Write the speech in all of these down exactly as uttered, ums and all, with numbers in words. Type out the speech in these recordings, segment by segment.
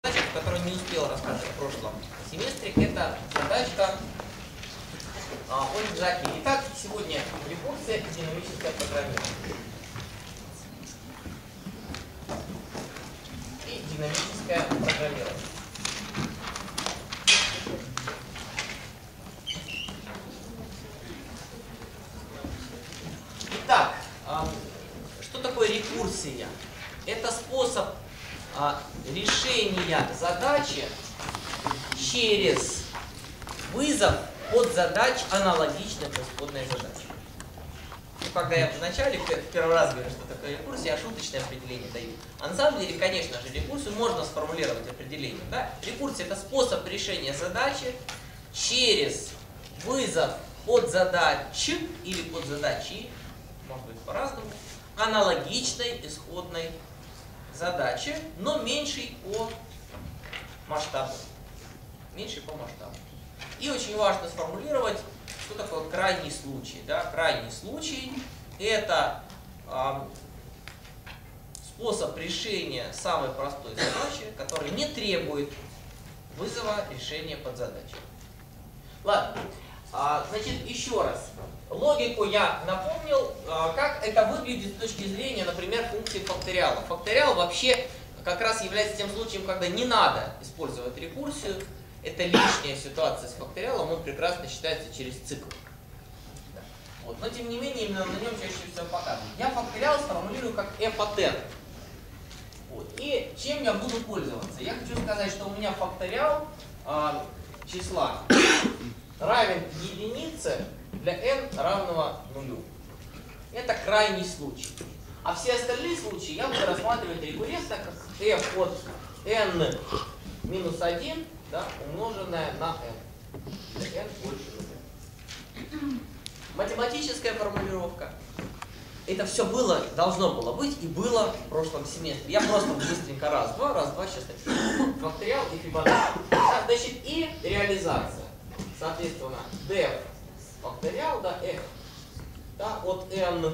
которую не успел рассказать в прошлом семестре, это задачка а, о лежаке. Итак, сегодня рекурсия и динамическое программирование. И динамическое программирование. Итак, а, что такое рекурсия? Это способ а, решения задачи через вызов подзадач, аналогичных исходной задачи. Ну, когда я вначале в первый раз говорю, что такое рекурсия, я шуточное определение даю. А на самом деле, конечно же, рекурсию можно сформулировать определением. Да? Рекурсия – это способ решения задачи через вызов подзадач или подзадачи, может быть по-разному, аналогичной исходной задачи, но меньшей по масштабу. Меньшей по масштабу. И очень важно сформулировать, что такое крайний случай. Да? Крайний случай – это э, способ решения самой простой задачи, который не требует вызова решения подзадачи. Ладно, а, значит, еще раз. Логику я напомнил, а, как это выглядит с точки зрения, например, функции факториала. Факториал вообще как раз является тем случаем, когда не надо использовать рекурсию. Это лишняя ситуация с факториалом, он прекрасно считается через цикл. Да. Вот. Но тем не менее, именно на нем чаще всего показывают. Я факториал сформулирую как f от n. Вот. И чем я буду пользоваться? Я хочу сказать, что у меня факториал а, числа равен единице для n равного нулю. Это крайний случай. А все остальные случаи я буду рассматривать рекуррентно как f от n минус один, да, умноженное на n. Для n больше нуля. Математическая формулировка. Это все было, должно было быть и было в прошлом семестре. Я просто быстренько раз, два, раз, два, сейчас напишу. Факториал и Фибоначчи. Да, значит, и реализация. Соответственно, df факториал, да, f, да, от n,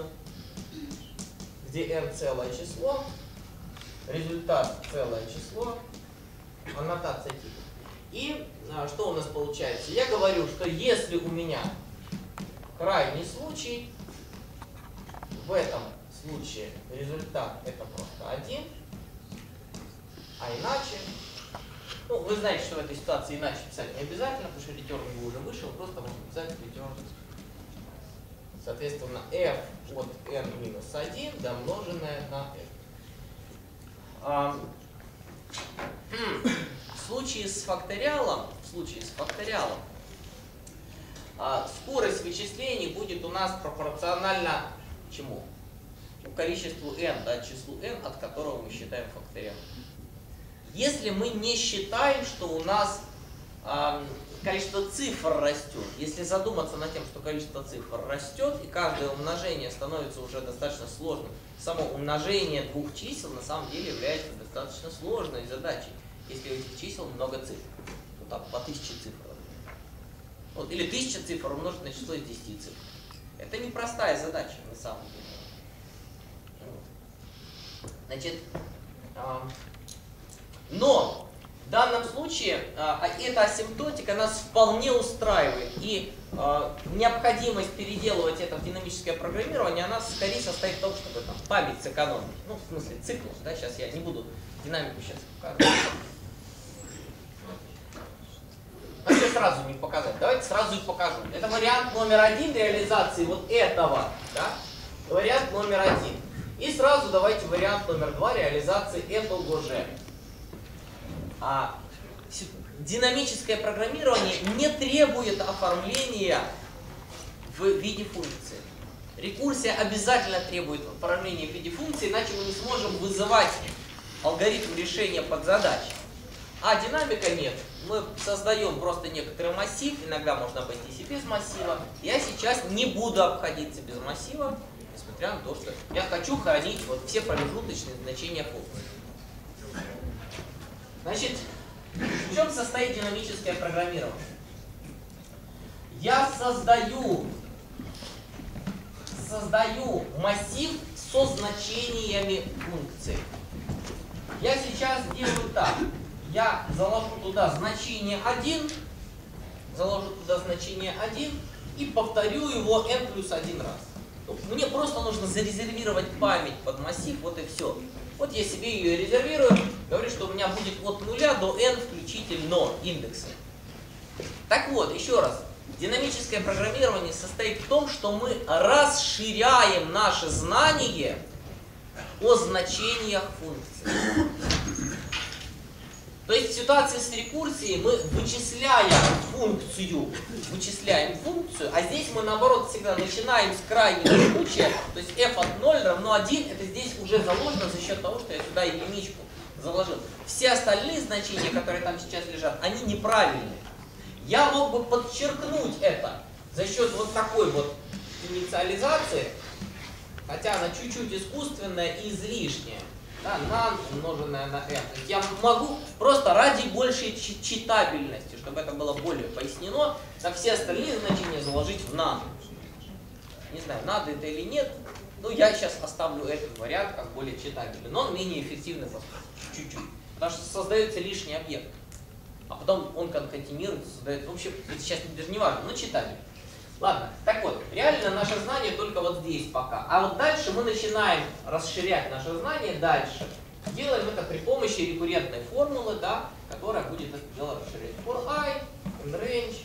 где n целое число, результат целое число, аннотация типа. И а, что у нас получается? Я говорю, что если у меня крайний случай, в этом случае результат это просто один, а иначе, ну, вы знаете, что в этой ситуации иначе писать не обязательно, потому что return у него уже вышел, просто можно писать return. Соответственно, f от n минус один, да, умноженное на f. А, в случае с факториалом, в случае с факториалом, а, скорость вычислений будет у нас пропорциональна чему? У количеству n, да, числу n, от которого мы считаем факториал. Если мы не считаем, что у нас э, количество цифр растет, если задуматься над тем, что количество цифр растет, и каждое умножение становится уже достаточно сложным, само умножение двух чисел на самом деле является достаточно сложной задачей, если у этих чисел много цифр. Ну так, по тысяче цифр. Вот, или тысяча цифр умножить на число из десяти цифр. Это непростая задача на самом деле. Вот. Значит, э, но в данном случае э, эта асимптотика нас вполне устраивает. И э, необходимость переделывать это в динамическое программирование, она скорее состоит в том, чтобы там, память сэкономить. Ну, в смысле, циклов. Да? Сейчас я не буду динамику сейчас показывать. Вообще сразу не показать. Давайте сразу и покажу. Это вариант номер один реализации вот этого. Да? Вариант номер один. И сразу давайте вариант номер два реализации этого же. А, динамическое программирование не требует оформления в виде функции. Рекурсия обязательно требует оформления в виде функции, иначе мы не сможем вызывать алгоритм решения подзадач. А динамика нет. Мы создаем просто некоторый массив, иногда можно обойтись и без массива. Я сейчас не буду обходиться без массива, несмотря на то, что я хочу хранить вот все промежуточные значения функции. Значит, в чем состоит динамическое программирование? Я создаю, создаю массив со значениями функции. Я сейчас делаю так. я заложу туда значение один, заложу туда значение один и повторю его n плюс один раз. Мне просто нужно зарезервировать память под массив, вот и все. Вот я себе ее резервирую, говорю, что у меня будет от нуля до n включительно индекса. Так вот, еще раз. Динамическое программирование состоит в том, что мы расширяем наше знание о значениях функций. То есть в ситуации с рекурсией мы вычисляем функцию, вычисляем функцию, а здесь мы наоборот всегда начинаем с крайнего случая, то есть f от ноль равно один, это здесь уже заложено за счет того, что я сюда единичку заложил. Все остальные значения, которые там сейчас лежат, они неправильные. Я мог бы подчеркнуть это за счет вот такой вот инициализации, хотя она чуть-чуть искусственная и излишняя. Да, none умноженное на n. То есть я могу просто ради большей читабельности, чтобы это было более пояснено, на все остальные значения заложить в none. Не знаю, надо это или нет, но я сейчас оставлю этот вариант как более читабельный, но он менее эффективный чуть-чуть, потому что создается лишний объект. А потом он конкатинируется, создает. В общем, это сейчас даже не важно, но читабельно. Ладно, так вот, реально наше знание только вот здесь пока. А вот дальше мы начинаем расширять наше знание дальше. Делаем это при помощи рекуррентной формулы, да, которая будет это дело расширять. For I, in range.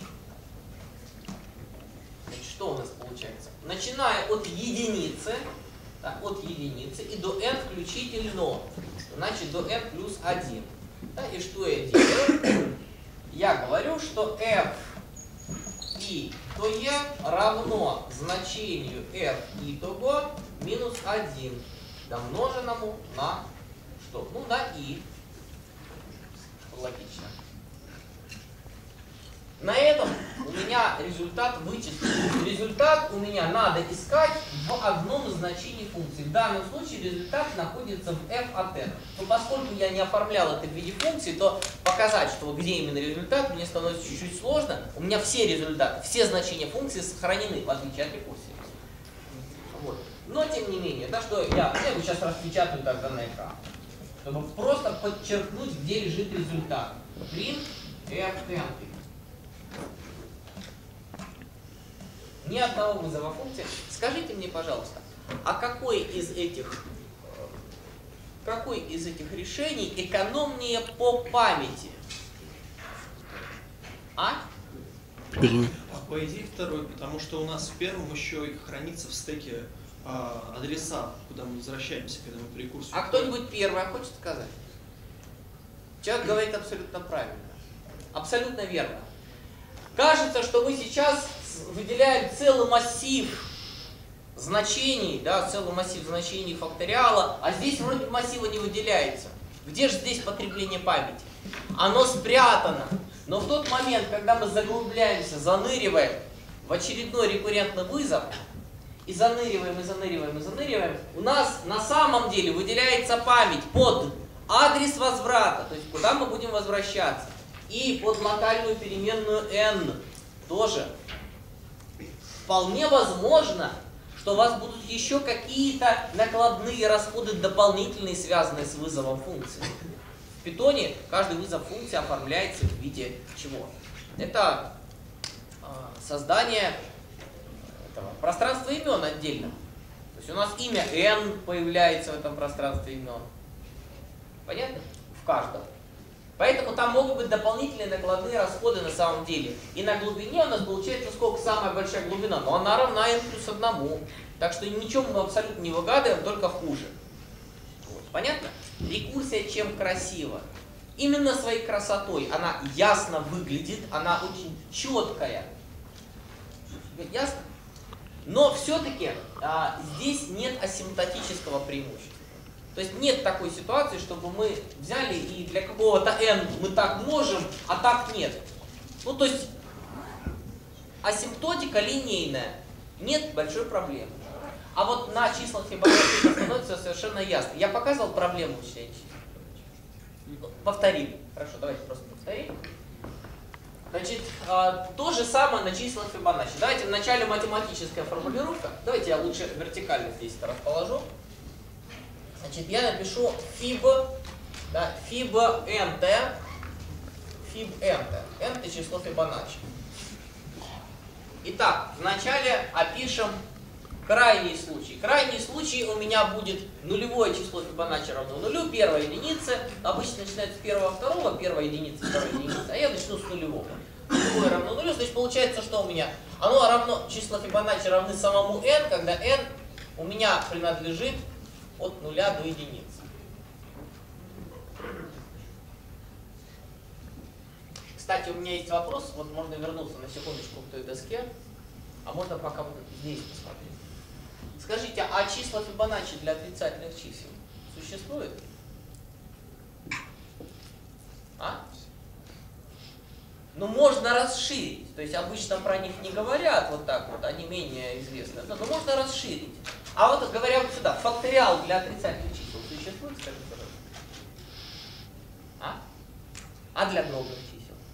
Значит, что у нас получается? Начиная от единицы, да, от единицы и до n включительно, значит до n плюс один. Да, и что я делаю? Я говорю, что f и то e равно значению f итого минус один, домноженному на что? Ну, на i. Логично. На этом у меня результат вычислен. Результат у меня надо искать в одном значении функции. В данном случае результат находится в f от n. Но поскольку я не оформлял это в виде функции, то показать, что где именно результат, мне становится чуть-чуть сложно. У меня все результаты, все значения функции сохранены, в отличие от рекурсии. Вот. Но тем не менее, да, что я, я его сейчас распечатаю тогда на экран, чтобы просто подчеркнуть, где лежит результат. Print f n. Ни одного вызова функции. Скажите мне, пожалуйста, а какой из этих, какой из этих решений экономнее по памяти? А? А по идее второй, потому что у нас в первом еще и хранится в стеке а, адреса, куда мы возвращаемся, когда мы по рекурсию. А кто-нибудь первый хочет сказать? Человек говорит абсолютно правильно. Абсолютно верно. Кажется, что мы сейчас выделяем целый массив значений, да, целый массив значений факториала, а здесь вроде массива не выделяется. Где же здесь потребление памяти? Оно спрятано. Но в тот момент, когда мы заглубляемся, заныриваем в очередной рекуррентный вызов, и заныриваем, и заныриваем, и заныриваем, у нас на самом деле выделяется память под адрес возврата, то есть куда мы будем возвращаться, и под локальную переменную n тоже. Вполне возможно, что у вас будут еще какие-то накладные расходы дополнительные, связанные с вызовом функции. В Python каждый вызов функции оформляется в виде чего? Это э, создание этого пространства имен отдельно. То есть у нас имя n появляется в этом пространстве имен. Понятно? В каждом. Поэтому там могут быть дополнительные накладные расходы на самом деле. И на глубине у нас получается сколько самая большая глубина, но она равна n плюс одному. Так что ничего мы абсолютно не выгадываем, только хуже. Вот. Понятно? Рекурсия чем красива? Именно своей красотой. Она ясно выглядит, она очень четкая. Ясно? Но все-таки а, здесь нет асимптотического преимущества. То есть нет такой ситуации, чтобы мы взяли и для какого-то n мы так можем, а так нет. Ну то есть асимптотика линейная, нет большой проблемы. А вот на числах Фибоначчи это становится совершенно ясно. Я показывал проблему вычисления чисел. Повторим. Хорошо, давайте просто повторим. Значит, то же самое на числах Фибоначчи. Давайте вначале математическая формулировка. Давайте я лучше вертикально здесь это расположу. Значит, я напишу фиб, да, фиб nt фиб n. n это число Фибоначчи. Итак, вначале опишем крайний случай. Крайний случай у меня будет нулевое число Фибоначчи равно нулю, первая единица. Обычно начинается с первого, второго, первая единица, вторая единица, а я начну с нулевого. Нулевое равно нулю, значит получается, что у меня? Оно равно, число Фибоначчи равны самому n, когда n у меня принадлежит от нуля до единицы. Кстати, у меня есть вопрос, вот можно вернуться на секундочку к той доске, а можно пока вот здесь посмотреть. Скажите, а числа Фибоначчи для отрицательных чисел существуют? А? Ну, можно расширить, то есть обычно про них не говорят вот так вот, они менее известны, но можно расширить. А вот говоря вот сюда, факториал для отрицательных чисел существует, скажите, пожалуйста? А? А для круглых чисел?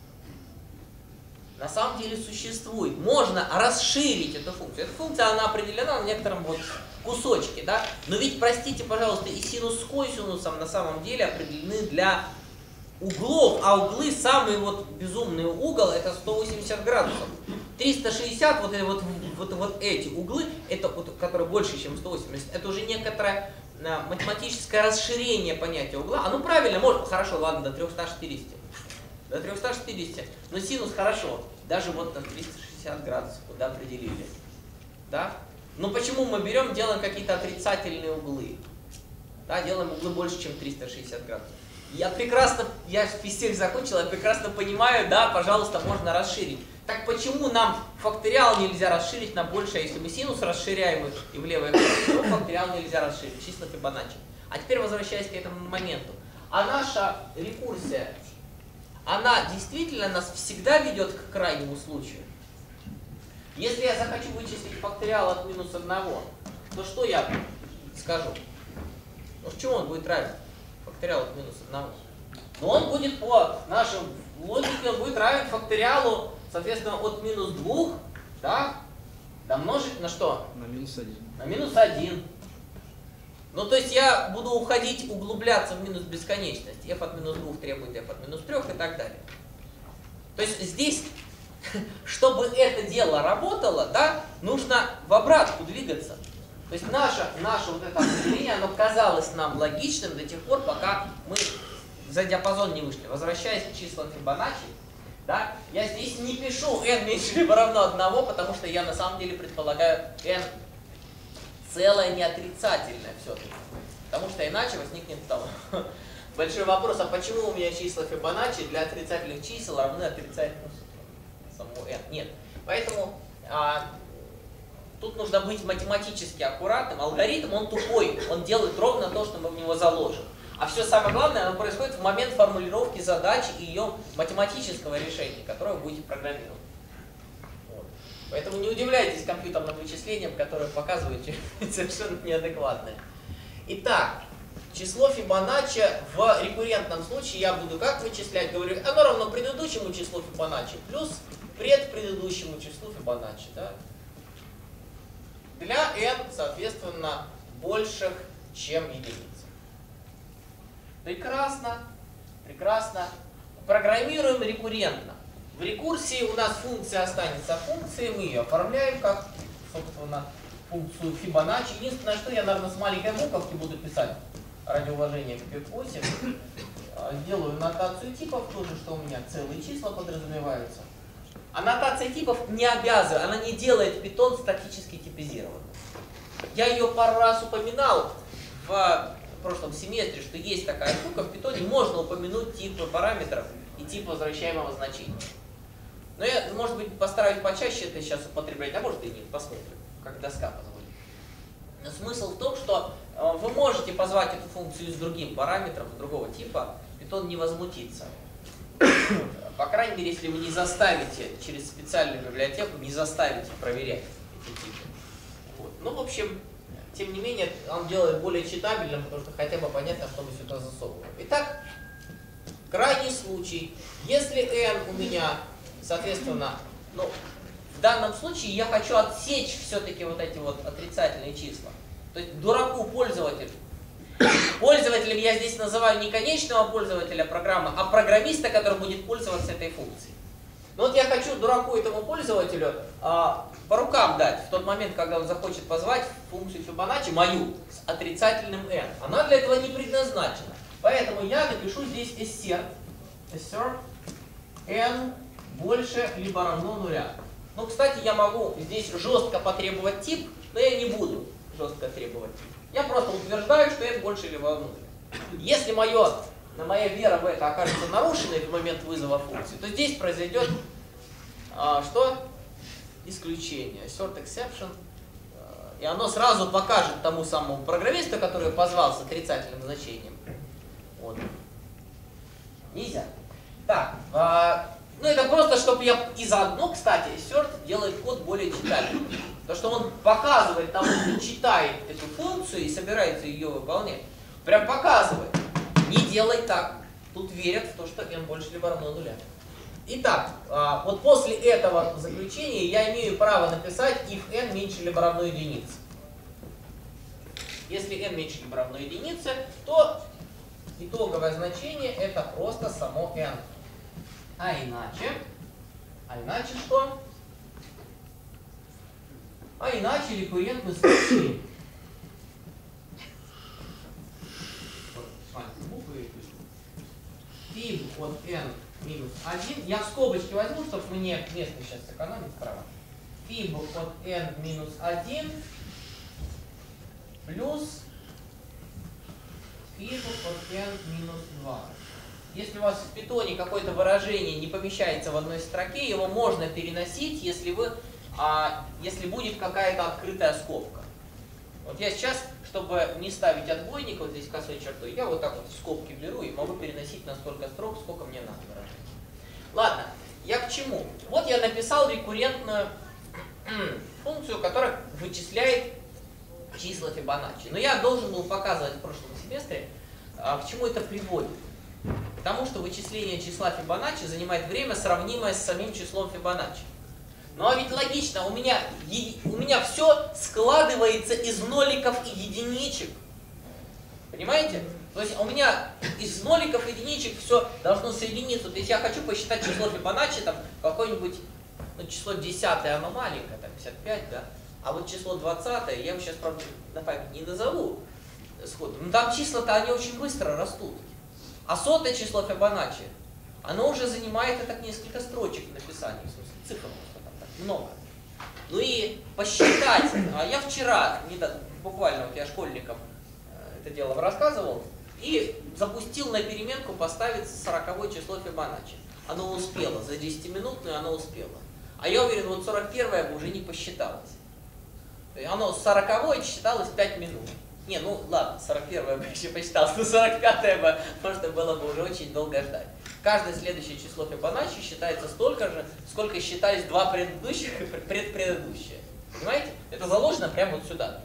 На самом деле существует. Можно расширить эту функцию. Эта функция, она определена на некотором вот кусочке, да? Но ведь, простите, пожалуйста, и синус с косинусом на самом деле определены для углов, а углы, самый вот безумный угол, это сто восемьдесят градусов. триста шестьдесят, вот, вот, вот, вот эти углы, это, вот, которые больше, чем сто восемьдесят, это уже некоторое а, математическое расширение понятия угла. А ну правильно, может, хорошо, ладно, до трёхсот шестидесяти. До трёхсот шестидесяти. Но синус хорошо. Даже вот на триста шестьдесят градусов, куда определили. Да? Но почему мы берем, делаем какие-то отрицательные углы? Да, делаем углы больше, чем триста шестьдесят градусов. Я прекрасно, я физтех закончил, я прекрасно понимаю, да, пожалуйста, можно расширить. Так почему нам факториал нельзя расширить на большее, если мы синус расширяем и влево, и вправо, то факториал нельзя расширить, числа Фибоначчи. А теперь возвращаясь к этому моменту. А наша рекурсия, она действительно нас всегда ведет к крайнему случаю. Если я захочу вычислить факториал от минус одного, то что я скажу? Ну, в чем он будет равен? Факториал от минус одного. Но он будет по нашей логике, он будет равен факториалу, соответственно, от минус двух, да, домножить на что? На минус один. На минус один. Ну, то есть я буду уходить, углубляться в минус бесконечность. F от минус двух требует F от минус трёх и так далее. То есть здесь, чтобы это дело работало, да, нужно в обратку двигаться. То есть наше, наше вот это определение, оно казалось нам логичным до тех пор, пока мы за диапазон не вышли. Возвращаясь к числам Фибоначчи, да, я здесь не пишу n меньше либо равно одному, потому что я на самом деле предполагаю n целое не отрицательное все-таки. Потому что иначе возникнет там большой вопрос, а почему у меня числа Фибоначчи для отрицательных чисел равны отрицательному самому n? Нет. Поэтому а, тут нужно быть математически аккуратным. Алгоритм, он тупой, он делает ровно то, что мы в него заложим. А все самое главное, оно происходит в момент формулировки задачи и ее математического решения, которое вы будете программировать. Вот. Поэтому не удивляйтесь компьютерным вычислениям, которые показываете совершенно неадекватные. Итак, число Фибоначчи в рекуррентном случае я буду как вычислять? Говорю, оно равно предыдущему числу Фибоначчи плюс предпредыдущему числу Фибоначчи. Да? Для n, соответственно, больших, чем единица. Прекрасно, прекрасно. Программируем рекуррентно. В рекурсии у нас функция останется функцией, мы ее оформляем как, собственно, функцию Фибоначчи. Единственное, что я, наверное, с маленькой буковки буду писать ради уважения к пи восемь. Делаю нотацию типов, тоже, что у меня целые числа подразумеваются. А нотация типов не обязывает, она не делает Python статически типизированным. Я ее пару раз упоминал в прошлом семестре, что есть такая штука, в Python можно упомянуть типы параметров и тип возвращаемого значения. Но я, может быть, постараюсь почаще это сейчас употреблять, а может и нет, посмотрим, как доска позволит. Но смысл в том, что вы можете позвать эту функцию с другим параметром, другого типа, Python не возмутится. По крайней мере, если вы не заставите через специальную библиотеку, не заставите проверять эти типы. Вот. Ну, в общем, тем не менее, он делает более читабельным, потому что хотя бы понятно, что мы сюда засовываем. Итак, крайний случай. Если n у меня, соответственно, ну, в данном случае я хочу отсечь все-таки вот эти вот отрицательные числа. То есть дураку пользователю Пользователем я здесь называю не конечного пользователя программы, а программиста, который будет пользоваться этой функцией. Но вот я хочу дураку этому пользователю а, по рукам дать в тот момент, когда он захочет позвать функцию Фибоначчи, мою, с отрицательным n. Она для этого не предназначена. Поэтому я напишу здесь assert, assert n больше либо равно нуля. Ну, кстати, я могу здесь жестко потребовать тип, но я не буду жестко требовать тип. Я просто утверждаю, что n больше либо равно нуля. Если мое, моя вера в это окажется нарушенной в момент вызова функции, то здесь произойдет а, что? Исключение. Assert exception. И оно сразу покажет тому самому программисту, который позвал с отрицательным значением. Вот. Нельзя. Так. А, ну это просто, чтобы я и заодно, кстати, assert делает код более читабельным. То, что он показывает тому, кто читает эту функцию и собирается ее выполнять. Прям показывает. Не делай так. Тут верят в то, что n больше либо равно нуля. Итак, вот после этого заключения я имею право написать if n меньше либо равно единице. Если n меньше либо равно единице, то итоговое значение это просто само n. А иначе, а иначе что? А иначе рекуррентный случай. Фиб от n минус один. Я в скобочки возьму, чтобы мне место сейчас сэкономить справа. Фиб от n минус один плюс фиб от n минус два. Если у вас в питоне какое-то выражение не помещается в одной строке, его можно переносить, если, вы, а, если будет какая-то открытая скобка. Вот я сейчас, чтобы не ставить отбойник вот здесь косой чертой, я вот так вот скобки беру и могу переносить на столько строк, сколько мне надо выражать. Ладно, я к чему? Вот я написал рекуррентную функцию, которая вычисляет числа Фибоначчи. Но я должен был показывать в прошлом семестре, а, к чему это приводит. Потому что вычисление числа Фибоначчи занимает время, сравнимое с самим числом Фибоначчи. Ну а ведь логично, у меня, у меня все складывается из ноликов и единичек. Понимаете? То есть у меня из ноликов и единичек все должно соединиться. То есть я хочу посчитать число Фибоначчи, там какое-нибудь, ну, число десятое, оно маленькое, там пятьдесят пять, да? А вот число двадцатое, я его сейчас, правда, на память не назову сходу. Но там числа-то, они очень быстро растут. А сотое число Фибоначчи, оно уже занимает и так несколько строчек написания, в смысле цифр. Много. Ну и посчитать. А я вчера, не так, буквально вот я школьникам это дело рассказывал, и запустил на переменку поставить сороковое число Фибоначчи. Оно успело, за десятиминутную оно успело. А я уверен, вот сорок первое бы уже не посчиталось. Оно сороковое считалось пять минут. Не, ну ладно, сорок первое бы еще посчиталось, но сорок пятое бы можно было бы уже очень долго ждать. Каждое следующее число Фибоначчи считается столько же, сколько считались два предыдущих и предпредыдущие. Понимаете? Это заложено прямо вот сюда.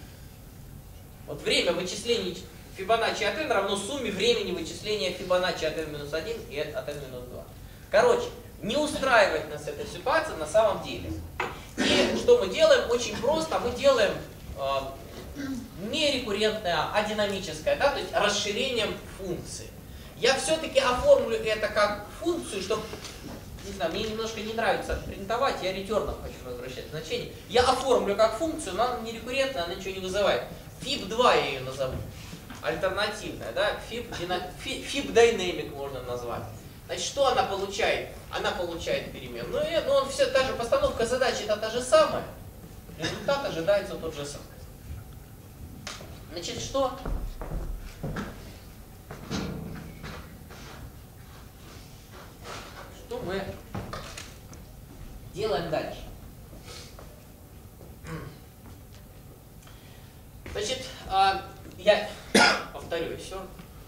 Вот время вычисления Фибоначчи от n равно сумме времени вычисления Фибоначчи от n минус один и от n минус два. Короче, не устраивает нас эта ситуация на самом деле. И что мы делаем? Очень просто. Мы делаем э, не рекуррентное, а динамическое, да? То есть расширением функции. Я все-таки оформлю это как функцию, чтобы, не знаю, мне немножко не нравится принтовать, я ретерном хочу возвращать значение. Я оформлю как функцию, но она не рекуррентная, она ничего не вызывает. фиб два я ее назову. Альтернативная, да? фиб dynamic можно назвать. Значит, что она получает? Она получает переменную, ну, он все, та же постановка задачи это та же самая. Результат ожидается тот же самый. Значит, что? Что мы делаем дальше? Значит, я повторю, assert,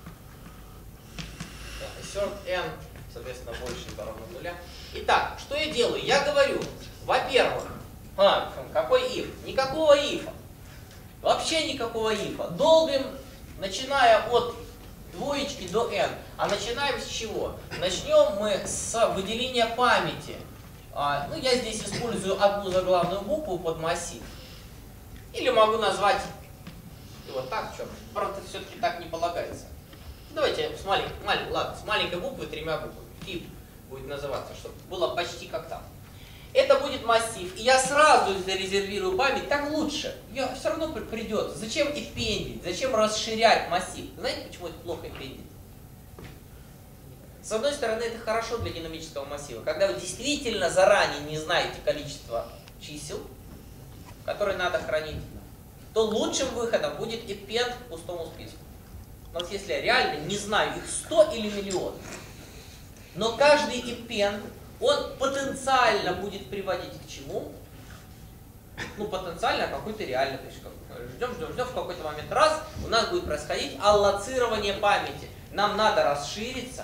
assert n, соответственно, больше либо равно нуля. Итак, что я делаю? Я говорю, во-первых, а, какой if? Никакого if. Вообще никакого if. Долбим, начиная от двоечки до n. А начинаем с чего? Начнем мы с выделения памяти. А, ну, я здесь использую одну заглавную букву под массив. Или могу назвать вот так, что, правда, все-таки так не полагается. Давайте с маленькой, малень, ладно, с маленькой буквы, тремя буквами. Тип будет называться, чтобы было почти как там. Это будет массив, и я сразу зарезервирую память, так лучше. Я все равно придет. Зачем эппендить? Зачем расширять массив? Знаете, почему это плохо эппендить? С одной стороны, это хорошо для динамического массива. Когда вы действительно заранее не знаете количество чисел, которые надо хранить, то лучшим выходом будет эппенд к пустому списку. Но вот если я реально не знаю, их сто или миллион, но каждый эппенд, он потенциально будет приводить к чему? Ну, потенциально какой-то реальный. То есть, ждем, ждем, ждем, в какой-то момент раз у нас будет происходить аллоцирование памяти. Нам надо расшириться.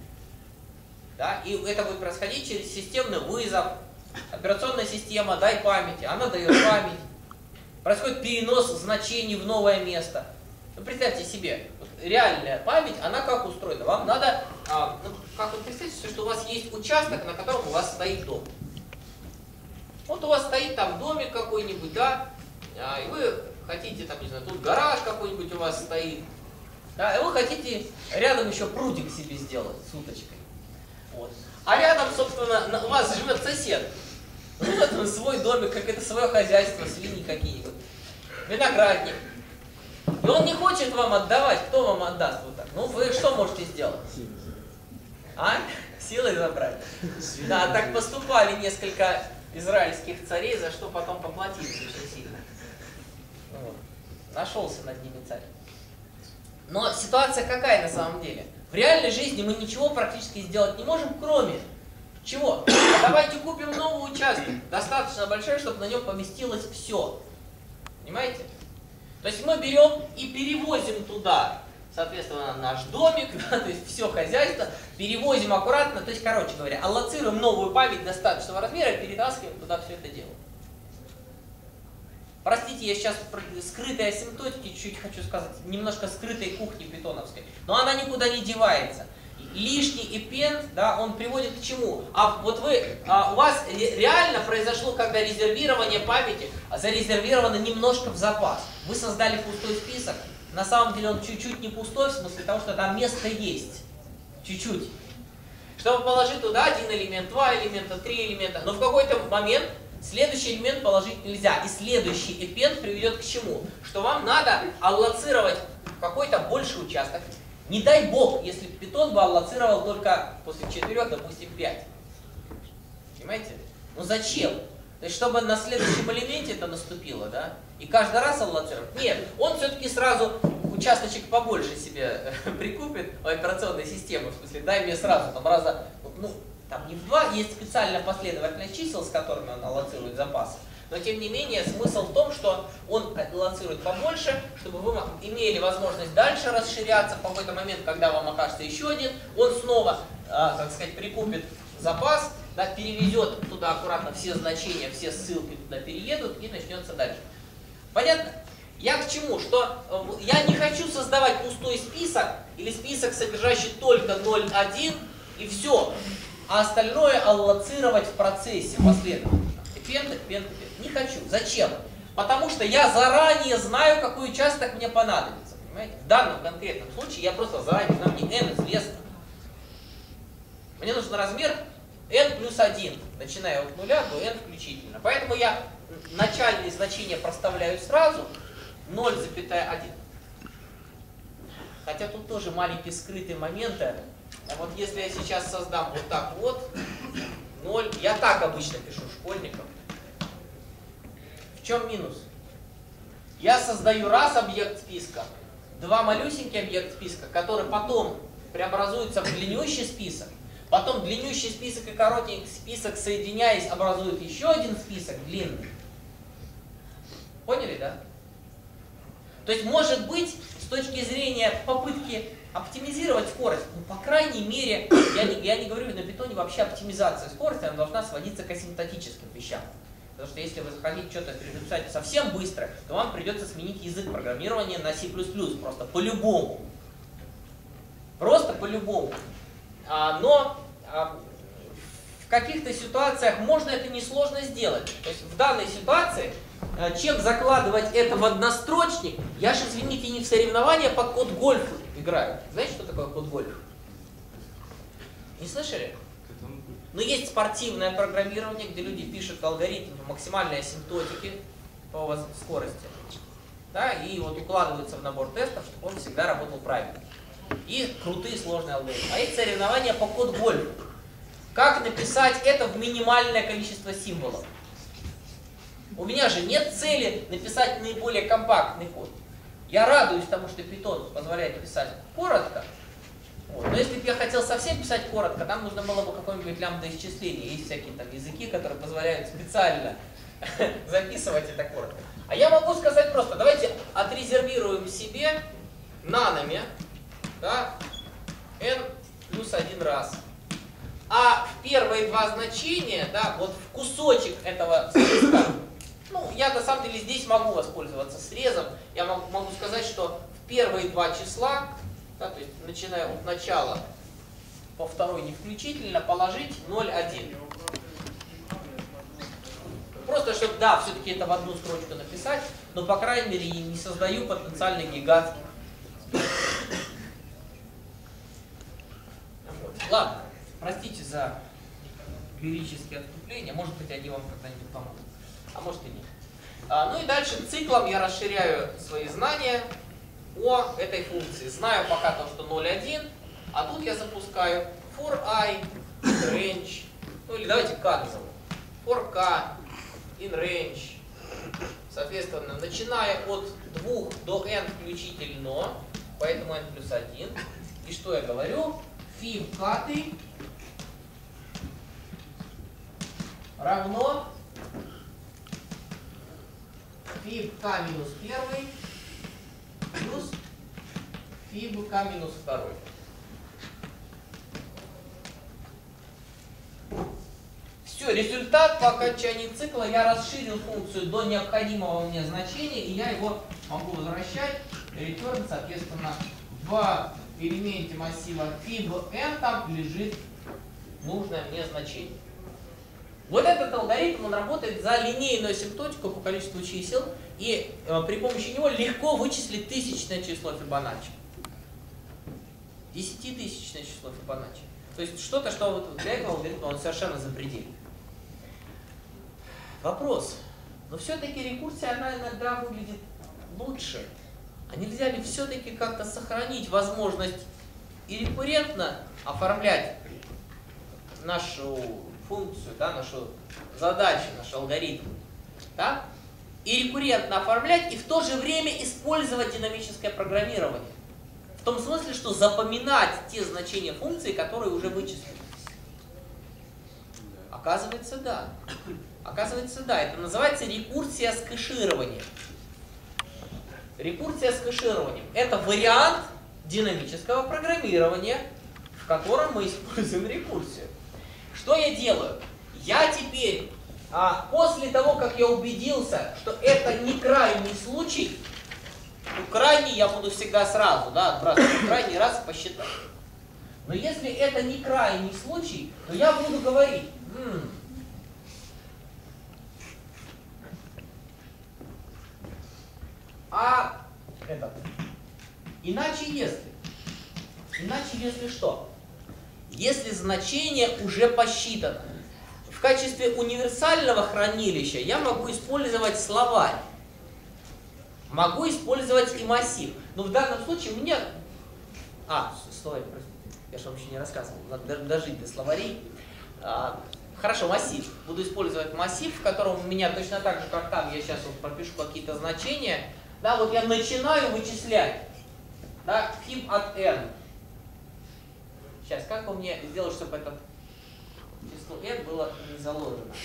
Да, и это будет происходить через системный вызов. Операционная система, дай памяти, она дает память. Происходит перенос значений в новое место. Ну, представьте себе, вот реальная память, она как устроена? Вам надо, а, ну, как вы представьте, что у вас есть участок, на котором у вас стоит дом. Вот у вас стоит там домик какой-нибудь, да, а, и вы хотите, там, не знаю, тут гараж какой-нибудь у вас стоит, да, и вы хотите рядом еще прудик себе сделать с уточкой. Вот. А рядом, собственно, у вас живет сосед. Вот он, свой домик, как это свое хозяйство, свиньи какие-нибудь, виноградник. И он не хочет вам отдавать. Кто вам отдаст вот так? Ну, вы что можете сделать? А? Силой забрать. Да, так поступали несколько израильских царей, за что потом поплатились очень сильно. Вот. Нашелся над ними царь. Но ситуация какая на самом деле? В реальной жизни мы ничего практически сделать не можем, кроме чего? Давайте купим новый участок, достаточно большой, чтобы на нем поместилось все. Понимаете? То есть мы берем и перевозим туда, соответственно, наш домик, да, то есть все хозяйство, перевозим аккуратно, то есть, короче говоря, аллоцируем новую память достаточного размера и перетаскиваем туда все это дело. Простите, я сейчас про скрытой асимптотики чуть-чуть хочу сказать, немножко скрытой кухни питоновской, но она никуда не девается. Лишний эппенд, да, он приводит к чему? А вот вы, а, у вас реально произошло, когда резервирование памяти зарезервировано немножко в запас. Вы создали пустой список, на самом деле он чуть-чуть не пустой, в смысле того, что там место есть. Чуть-чуть. Чтобы положить туда один элемент, два элемента, три элемента, но в какой-то момент следующий элемент положить нельзя. И следующий эппенд приведет к чему? Что вам надо аллоцировать какой-то больший участок. Не дай бог, если Python бы аллоцировал только после четырех, допустим, пять. Понимаете? Ну зачем? То есть, чтобы на следующем элементе это наступило, да? И каждый раз аллоцировать? Нет, он все-таки сразу участочек побольше себе прикупит у операционной системы. В смысле, дай мне сразу там раза, ну, там не в два, есть специальная последовательность чисел, с которыми он аллоцирует запасы. Но тем не менее, смысл в том, что он аллоцирует побольше, чтобы вы имели возможность дальше расширяться. В какой-то момент, когда вам окажется еще один, он снова, а, так сказать, прикупит запас, да, перевезет туда аккуратно все значения, все ссылки туда переедут и начнется дальше. Понятно? Я к чему? Что я не хочу создавать пустой список или список, содержащий только ноль один и все, а остальное аллоцировать в процессе последовательно. Эппенд, эппенд, эппенд. Не хочу. Зачем? Потому что я заранее знаю, какой участок мне понадобится. Понимаете? В данном конкретном случае я просто заранее знаю, мне n известно. Мне нужен размер n плюс один, начиная от нуля до n включительно. Поэтому я начальные значения проставляю сразу, ноль целых один. Хотя тут тоже маленькие скрытые моменты. А вот если я сейчас создам вот так вот, ноль, я так обычно пишу школьникам. В чем минус? Я создаю раз объект списка, два малюсенькие объект списка, который потом преобразуется в длиннющий список, потом длиннющий список и коротенький список, соединяясь, образуют еще один список длинный. Поняли, да? То есть, может быть, с точки зрения попытки оптимизировать скорость, ну, по крайней мере, я не, я не говорю на питоне вообще оптимизация скорости, она должна сводиться к асимптотическим вещам. Потому что если вы захотите что-то переписать совсем быстро, то вам придется сменить язык программирования на си плюс плюс, просто по-любому. Просто по-любому. А, но а, в каких-то ситуациях можно это несложно сделать. То есть в данной ситуации, чем закладывать это в однострочник, я же, извините, не в соревнования по код гольфу играю. Знаете, что такое код гольф? Не слышали? Но есть спортивное программирование, где люди пишут алгоритм максимальной асимптотики по скорости. Да, и вот укладываются в набор тестов, чтобы он всегда работал правильно. И крутые сложные алгоритмы. А есть соревнования по код гольфу. Как написать это в минимальное количество символов? У меня же нет цели написать наиболее компактный код. Я радуюсь тому, что Python позволяет писать коротко. Вот. Но если бы я хотел совсем писать коротко, там нужно было бы какое-нибудь лямбда-исчисление. Есть всякие там языки, которые позволяют специально записывать это коротко. А я могу сказать просто, давайте отрезервируем себе нанами, да, n плюс один раз. А в первые два значения, да, вот в кусочек этого списка, ну, я на самом деле здесь могу воспользоваться срезом. Я могу, могу сказать, что в первые два числа, да, то есть начиная от начала по второй не включительно, положить ноль один. Просто, чтобы, да, все-таки это в одну строчку написать, но, по крайней мере, я не создаю потенциально гигантский. Вот. Ладно, простите за лирические отступления, может быть, они вам когда-нибудь помогут, а может и нет. А, ну и дальше циклом я расширяю свои знания о этой функции. Знаю пока то, что ноль один, а тут я запускаю for i in range, ну или давайте k назову, for k in range, соответственно, начиная от двух до n включительно, поэтому n плюс один. И что я говорю? Фи k равно фи k минус первый плюс фи k минус второй. Все, результат по окончании цикла я расширил функцию до необходимого мне значения, и я его могу возвращать. Return, соответственно, в элементе массива fib_n там лежит нужное мне значение. Вот этот алгоритм, он работает за линейную асимптотику по количеству чисел, и э, при помощи него легко вычислить тысячное число Фибоначчи. Десятитысячное число Фибоначчи. То есть что-то, что вот для этого алгоритма он совершенно запредельный. Вопрос. Но все-таки рекурсия, она иногда выглядит лучше. А нельзя ли все-таки как-то сохранить возможность и рекуррентно оформлять нашу функцию, да, нашу задачу, наш алгоритм, да? И рекуррентно оформлять, и в то же время использовать динамическое программирование. В том смысле, что запоминать те значения функции, которые уже вычислены. Оказывается, да. Оказывается, да. Это называется рекурсия с кэшированием. Рекурсия с кэшированием – это вариант динамического программирования, в котором мы используем рекурсию. Что я делаю? Я теперь, а, после того, как я убедился, что это не крайний случай, ну, крайний я буду всегда сразу, да, отбрасывать, крайний раз посчитать. Но если это не крайний случай, то я буду говорить, м-м, а это, иначе если, иначе если что? Если значение уже посчитано. В качестве универсального хранилища я могу использовать словарь. Могу использовать и массив. Но в данном случае у меня... А, словарь, простите. Я же вам еще не рассказывал. Надо дожить до словарей. А, хорошо, массив. Буду использовать массив, в котором у меня точно так же, как там, я сейчас вот пропишу какие-то значения. Да, вот я начинаю вычислять. Да, фиб от n. Сейчас, как бы мне сделать, чтобы это число n было не заложено?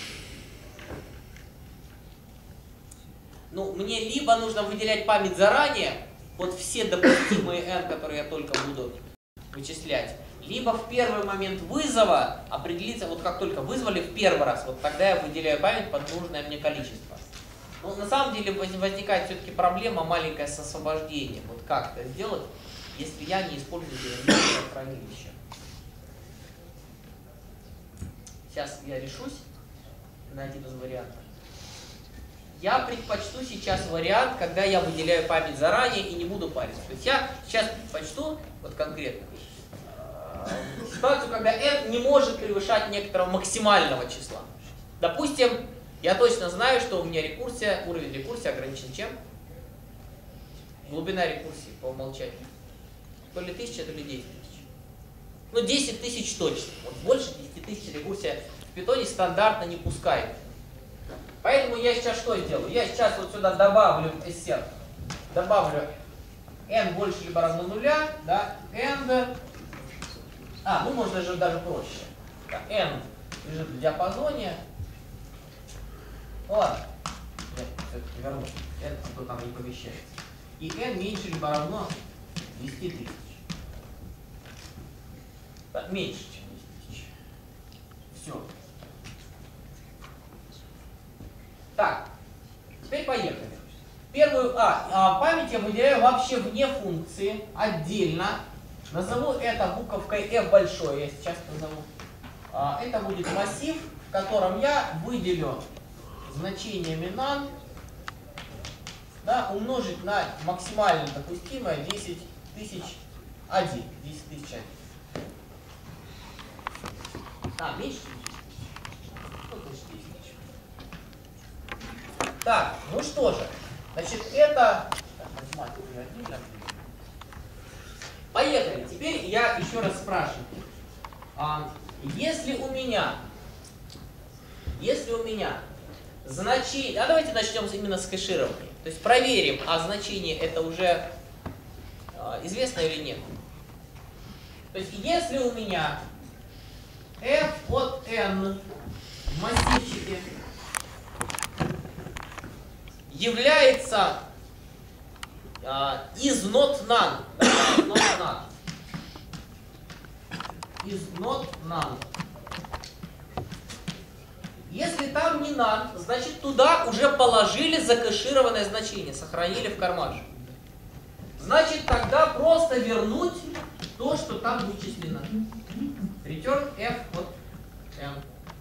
Ну, мне либо нужно выделять память заранее, вот все допустимые n, которые я только буду вычислять, либо в первый момент вызова определиться, вот как только вызвали в первый раз, вот тогда я выделяю память под нужное мне количество. Ну, на самом деле возникает все-таки проблема маленькая с освобождением. Вот как это сделать, если я не использую динамическое хранилище? сейчас я решусь на один из вариантов. Я предпочту сейчас вариант, когда я выделяю память заранее и не буду париться. То есть я сейчас предпочту, вот конкретно, ситуацию, когда n не может превышать некоторого максимального числа. Допустим, я точно знаю, что у меня рекурсия, уровень рекурсии ограничен чем? Глубина рекурсии по умолчанию. То ли тысяча, то ли десять тысяч. Ну, десять тысяч точно. Вот больше десяти тысяч рекурсия в питоне стандартно не пускает. Поэтому я сейчас что сделаю? Я сейчас вот сюда добавлю эссер, добавлю n больше либо равно нуля, да, n, а, ну можно же даже проще. Так, n лежит в диапазоне. Ладно, я все-таки верну. N, а то там не помещается. И n меньше либо равно десяти тысяч. Да, меньше, чем десять тысяч. Все. Так, теперь поехали. Первую, а, а, память я выделяю вообще вне функции, отдельно. Назову это буковкой f большое, я сейчас назову. А, это будет массив, в котором я выделю значениями none, да, умножить на максимально допустимое десять тысяч один. десять тысяч один. А, меньше? Ну, точно десять тысяч. Так, ну что же, значит, это... Так, поехали. Теперь я еще раз спрашиваю. А, если у меня, если у меня значение... А давайте начнем именно с кэширования. То есть проверим, а значение это уже а, известно или нет. То есть если у меня f от n в массивчике является uh, is not none, да, not none, is not none. Если там не none, значит туда уже положили закэшированное значение, сохранили в кармашек. Значит тогда просто вернуть то, что там вычислено. Return f от n.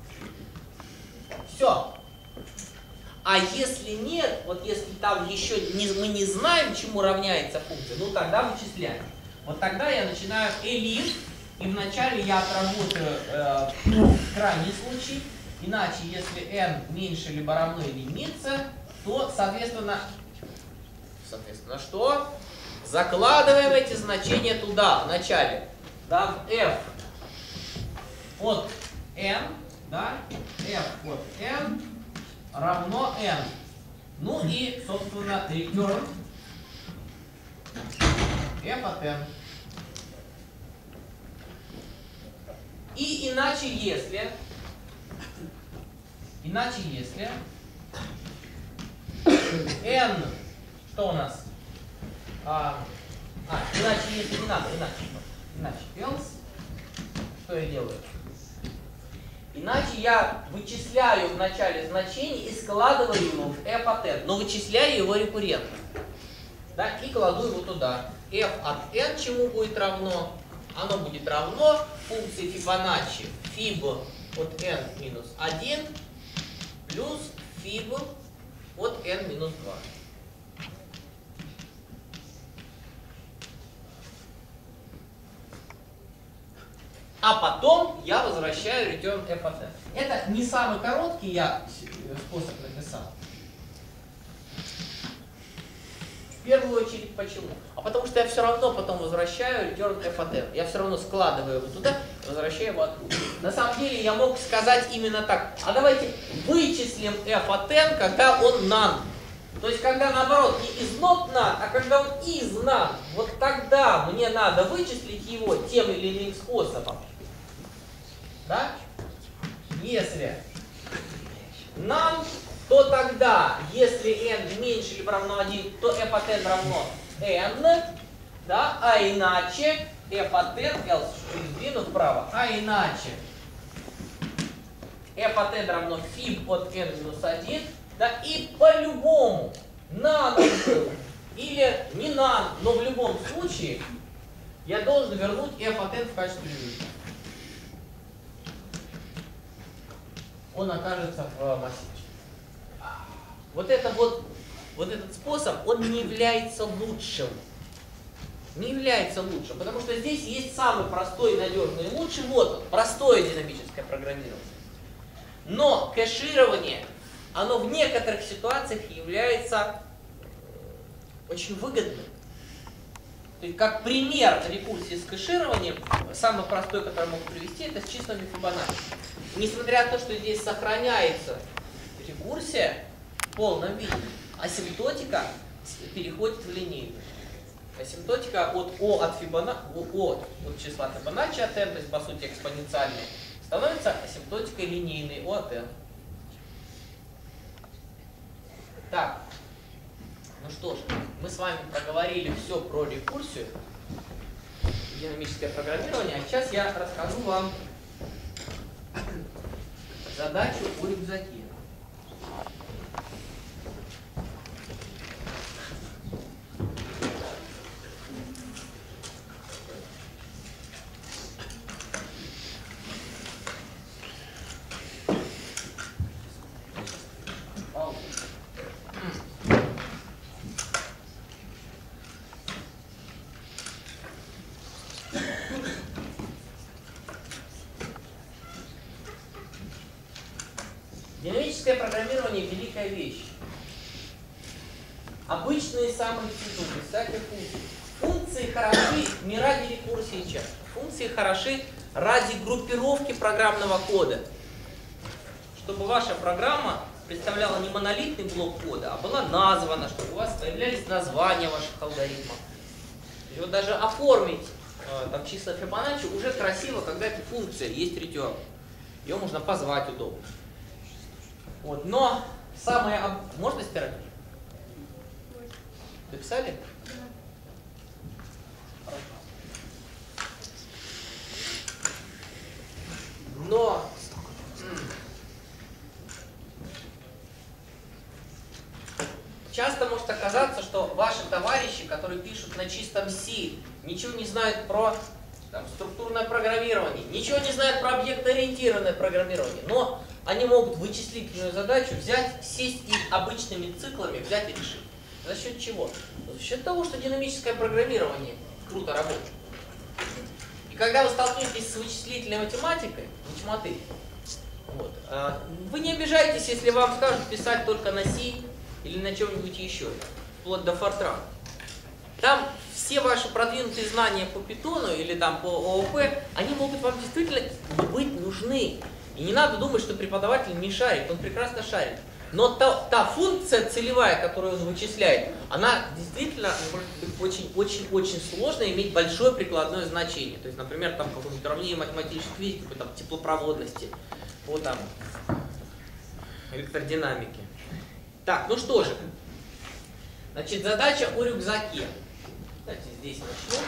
Все. А если нет, вот если там еще не, мы не знаем, чему равняется функция, ну тогда вычисляем. Вот тогда я начинаю elif, и вначале я отработаю э, крайний случай, иначе если n меньше либо равно единице, то соответственно, соответственно что? Закладываем эти значения туда, в начале. Да, в f от n, да, f от n равно n. Ну и, собственно, return f от n. И иначе если, иначе если n, что у нас? А, а иначе если не надо, иначе, иначе else, что я делаю? Иначе я вычисляю в начале значение и складываю его в f от n, но вычисляю его рекуррентно. Да, и кладу его туда. F от n чему будет равно? Оно будет равно функции Фибоначчи фиб от n минус один плюс фиб от n минус два. А потом я возвращаю return f от n. Это не самый короткий я способ написал. В первую очередь почему? А потому что я все равно потом возвращаю return f от n. Я все равно складываю его туда, возвращаю его оттуда. На самом деле я мог сказать именно так. А давайте вычислим f от n, когда он none. То есть когда наоборот не is not none, а когда он is none. Вот тогда мне надо вычислить его тем или иным способом. Да? Если none, то тогда, если n меньше или равно один, то f от n равно n, да? А иначе f от n, else сдвину вправо, а иначе f от n равно фиб от n минус один, да? И по-любому none был или не none, но в любом случае я должен вернуть f от n в качестве результата. он окажется в массиве. Вот, это вот, вот этот способ, он не является лучшим. Не является лучшим, потому что здесь есть самый простой, надежный и лучший. Вот он, простое динамическое программирование. Но кэширование, оно в некоторых ситуациях является очень выгодным. То есть, как пример рекурсии с кэшированием, самый простой, который могу привести, это с числами Фибоначчи. Несмотря на то, что здесь сохраняется рекурсия в полном виде, асимптотика переходит в линейную. Асимптотика от O от, Фибона, от, от числа Фибоначчи от n, то есть по сути экспоненциальной, становится асимптотикой линейной O от n. Так, ну что ж, мы с вами проговорили все про рекурсию, динамическое программирование, а сейчас я расскажу вам задачу о рюкзаке. Динамическое программирование – великая вещь. Обычные самые институты, всякие функции. Функции хороши не ради рекурсии часто. Функции хороши ради группировки программного кода. Чтобы ваша программа представляла не монолитный блок кода, а была названа, чтобы у вас появлялись названия ваших алгоритмов. И вот даже оформить э, там, числа Фибоначчи уже красиво, когда эта функция есть return. Ее можно позвать удобно. Вот. Но самое... Можно стирать? Дописали? Но... Часто может оказаться, что ваши товарищи, которые пишут на чистом C, ничего не знают про там, структурное программирование, ничего не знают про объектоориентированное программирование, но они могут вычислительную задачу взять, сесть и обычными циклами взять и решить. За счет чего? За счет того, что динамическое программирование круто работает. И когда вы столкнетесь с вычислительной математикой, математикой, вот, вы не обижайтесь, если вам скажут писать только на C или на чем-нибудь еще, вплоть до Fortran. Там все ваши продвинутые знания по Python или там по ООП, они могут вам действительно быть нужны. И не надо думать, что преподаватель не шарит, он прекрасно шарит. Но та, та функция целевая, которую он вычисляет, она действительно может быть очень-очень-очень сложно иметь большое прикладное значение. То есть, например, там какое-нибудь уравнение математической физики, по там, теплопроводности, по там, электродинамике. Так, ну что же. Значит, задача о рюкзаке. Давайте здесь начнем.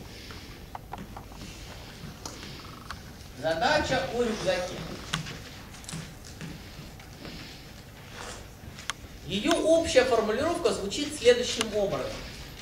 Задача о рюкзаке. Ее общая формулировка звучит следующим образом.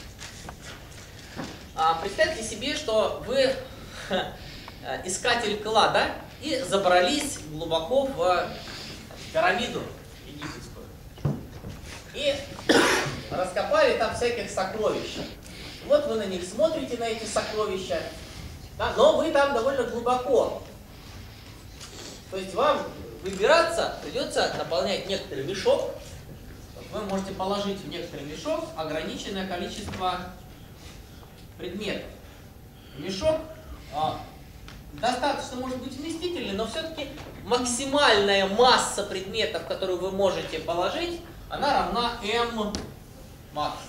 Представьте себе, что вы искатель клада и забрались глубоко в пирамиду египетскую. И раскопали там всяких сокровищ. Вот вы на них смотрите, на эти сокровища, да, но вы там довольно глубоко. То есть вам выбираться придется наполнять некоторый мешок. Вы можете положить в некоторый мешок ограниченное количество предметов. Мешок а, достаточно может быть вместительный, но все-таки максимальная масса предметов, которую вы можете положить, она равна m макс.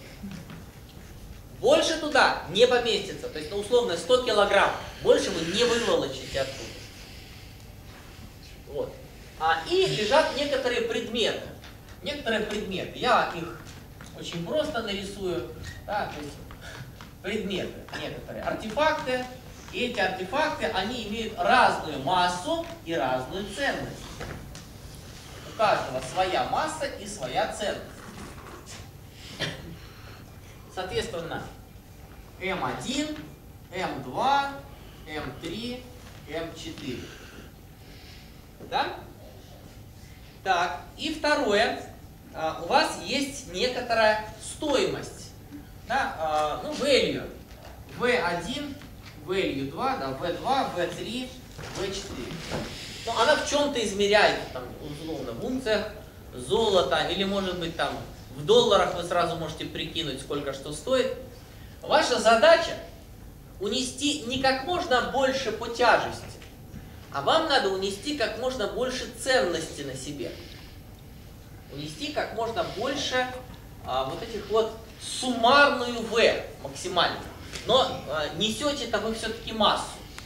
Больше туда не поместится, то есть ну, условно сто килограмм. Больше вы не выволочите оттуда. Вот. А, и лежат некоторые предметы. Некоторые предметы. Я их очень просто нарисую. Да, то есть предметы, некоторые артефакты. И эти артефакты, они имеют разную массу и разную ценность. У каждого своя масса и своя ценность. Соответственно, эм один, эм два, эм три, эм четыре. Да? Так, и второе. У вас есть некоторая стоимость. Да, ну, value. ви один, value два, да, ви два, ви три, ви четыре. Ну, она в чем-то измеряется, там, условно, в унциях золота, или, может быть, там, в долларах вы сразу можете прикинуть, сколько что стоит. Ваша задача унести не как можно больше по тяжести, а вам надо унести как можно больше ценности на себе. Унести как можно больше а, вот этих вот суммарную V максимально. Но а, несете-то вы все-таки массу.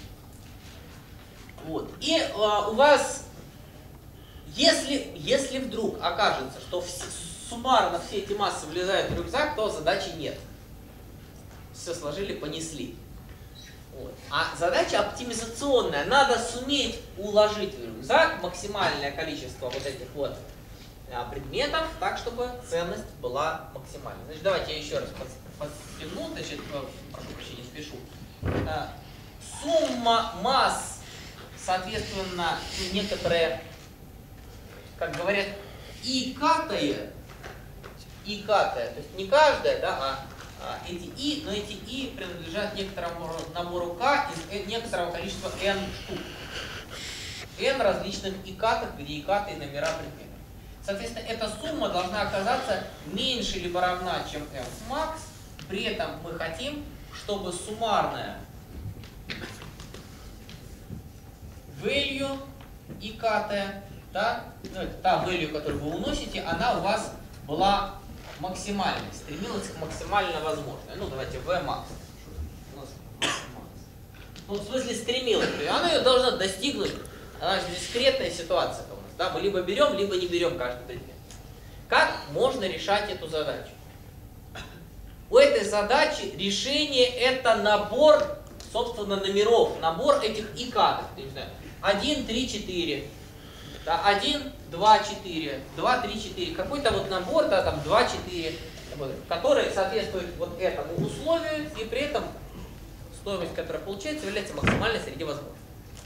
Вот. И а, у вас, если, если вдруг окажется, что в, суммарно все эти массы влезают в рюкзак, то задачи нет. Все сложили, понесли. Вот. А задача оптимизационная. Надо суметь уложить в рюкзак максимальное количество вот этих вот предметов, так, чтобы ценность была максимальной. Значит, давайте я еще раз подстегну, значит, прошу прощения, спешу. Сумма масс, соответственно, некоторые, как говорят, икатые, икатые, то есть не каждая, да, а, а эти и, но эти и принадлежат некоторому набору к из некоторого количества n штук. n различных икатов, где икатые номера предметов. Соответственно, эта сумма должна оказаться меньше либо равна, чем f_max. При этом мы хотим, чтобы суммарная value икатая, да, ну, это та value, которую вы уносите, она у вас была максимальной, стремилась к максимально возможной. Ну, давайте vmax. Ну, в смысле стремилась. Она ее должна достигнуть. Она же дискретная ситуация. Да, мы либо берем, либо не берем каждый предмет. Как можно решать эту задачу? У этой задачи решение это набор, собственно, номеров, набор этих икатов. один, три, четыре. Да, один, два, четыре. два, три, четыре. Какой-то вот набор, да, там два, четыре, который соответствует вот этому условию, и при этом стоимость, которая получается, является максимальной среди возможных.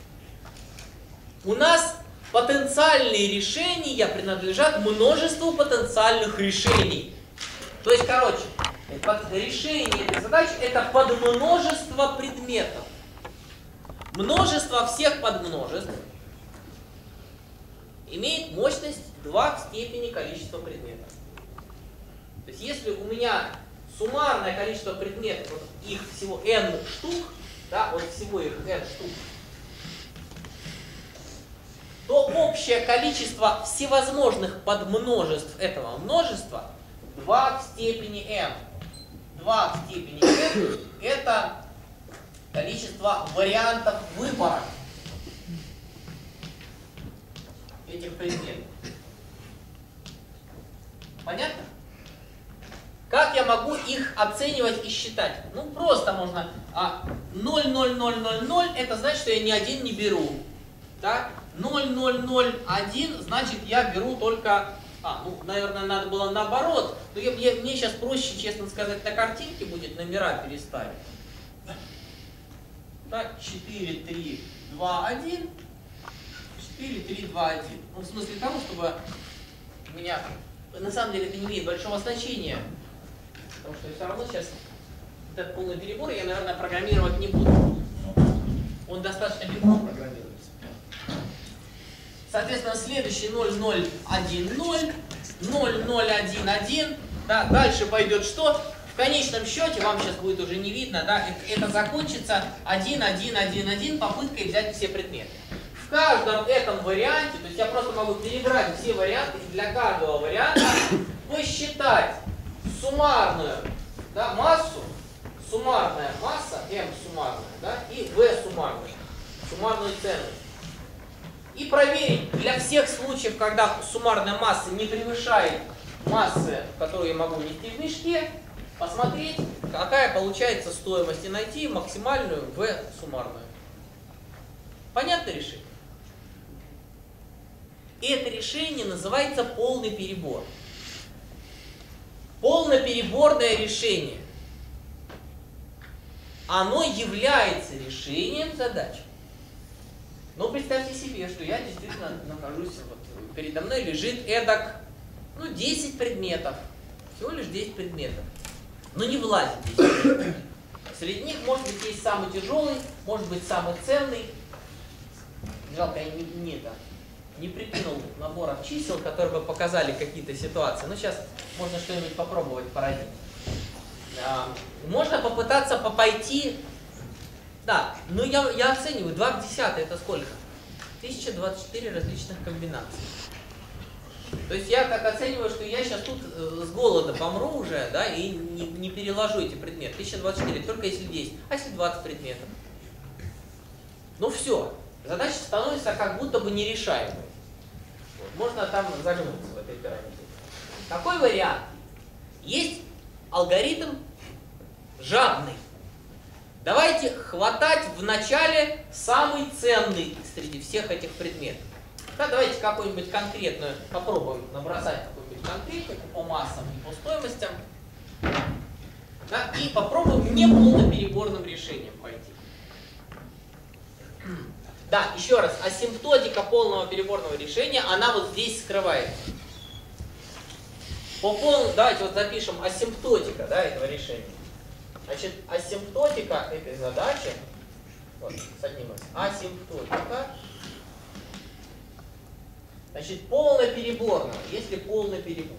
У нас потенциальные решения принадлежат множеству потенциальных решений. То есть, короче, решение этой задачи это подмножество предметов. Множество всех подмножеств имеет мощность два в степени количества предметов. То есть, если у меня суммарное количество предметов, вот их всего n штук, да, вот всего их n штук, то общее количество всевозможных подмножеств этого множества два в степени m. два в степени m это количество вариантов выбора этих предметов. Понятно? Как я могу их оценивать и считать? Ну, просто можно. А ноль, ноль, ноль, ноль, ноль это значит, что я ни один не беру. Так? ноль, ноль, ноль, один, значит, я беру только... А, ну, наверное, надо было наоборот. Но я, я, мне сейчас проще, честно сказать, на картинке будет номера переставить. Так, четыре, три, два, один. четыре, три, два, один. Ну, в смысле того, чтобы у меня... На самом деле это не имеет большого значения. Потому что все равно сейчас этот полный перебор я, наверное, программировать не буду. Он достаточно легко программируется. Соответственно, следующий ноль, ноль, один, ноль, ноль, ноль, один, один. Да, дальше пойдет что? В конечном счете, вам сейчас будет уже не видно, да, это, это закончится один, один, один, один попыткой взять все предметы. В каждом этом варианте, то есть я просто могу перебрать все варианты и для каждого варианта посчитать суммарную, да, массу, суммарная масса, m суммарная, да, и v суммарная, суммарную ценность. И проверить для всех случаев, когда суммарная масса не превышает массы, которую я могу нести в мешке, посмотреть, какая получается стоимость, и найти максимальную v суммарную. Понятно решение? И это решение называется полный перебор. Полнопереборное решение. Оно является решением задачи. Но представьте себе, что я действительно нахожусь, вот, передо мной лежит эдак, ну, десять предметов. Всего лишь десять предметов. Но не влазит десять предметов. Среди них, может быть, есть самый тяжелый, может быть, самый ценный. Жалко, я не, не, это, не прикинул наборов чисел, которые бы показали какие-то ситуации. Но сейчас можно что-нибудь попробовать породить. А, можно попытаться пойти. Да, ну я, я оцениваю, два в десятое это сколько? тысяча двадцать четыре различных комбинаций. То есть я так оцениваю, что я сейчас тут э, с голода помру уже, да, и не, не переложу эти предметы. тысяча двадцать четыре, только если десять, а если двадцать предметов? Ну все, задача становится как будто бы нерешаемой. Вот, можно там загнуться в этой пирамиде. Какой вариант? Есть алгоритм жадный. Давайте хватать в начале самый ценный среди всех этих предметов. Да, давайте какую-нибудь конкретную попробуем набросать какую-нибудь конкретику по массам и по стоимостям. Да, и попробуем не полнопереборным решением пойти. Да, еще раз, асимптотика полного переборного решения, она вот здесь скрывается. По полному, давайте вот запишем асимптотика, да, этого решения. Значит, асимптотика этой задачи, вот, с одним из, асимптотика, значит, полнопереборно, если полнопереборно,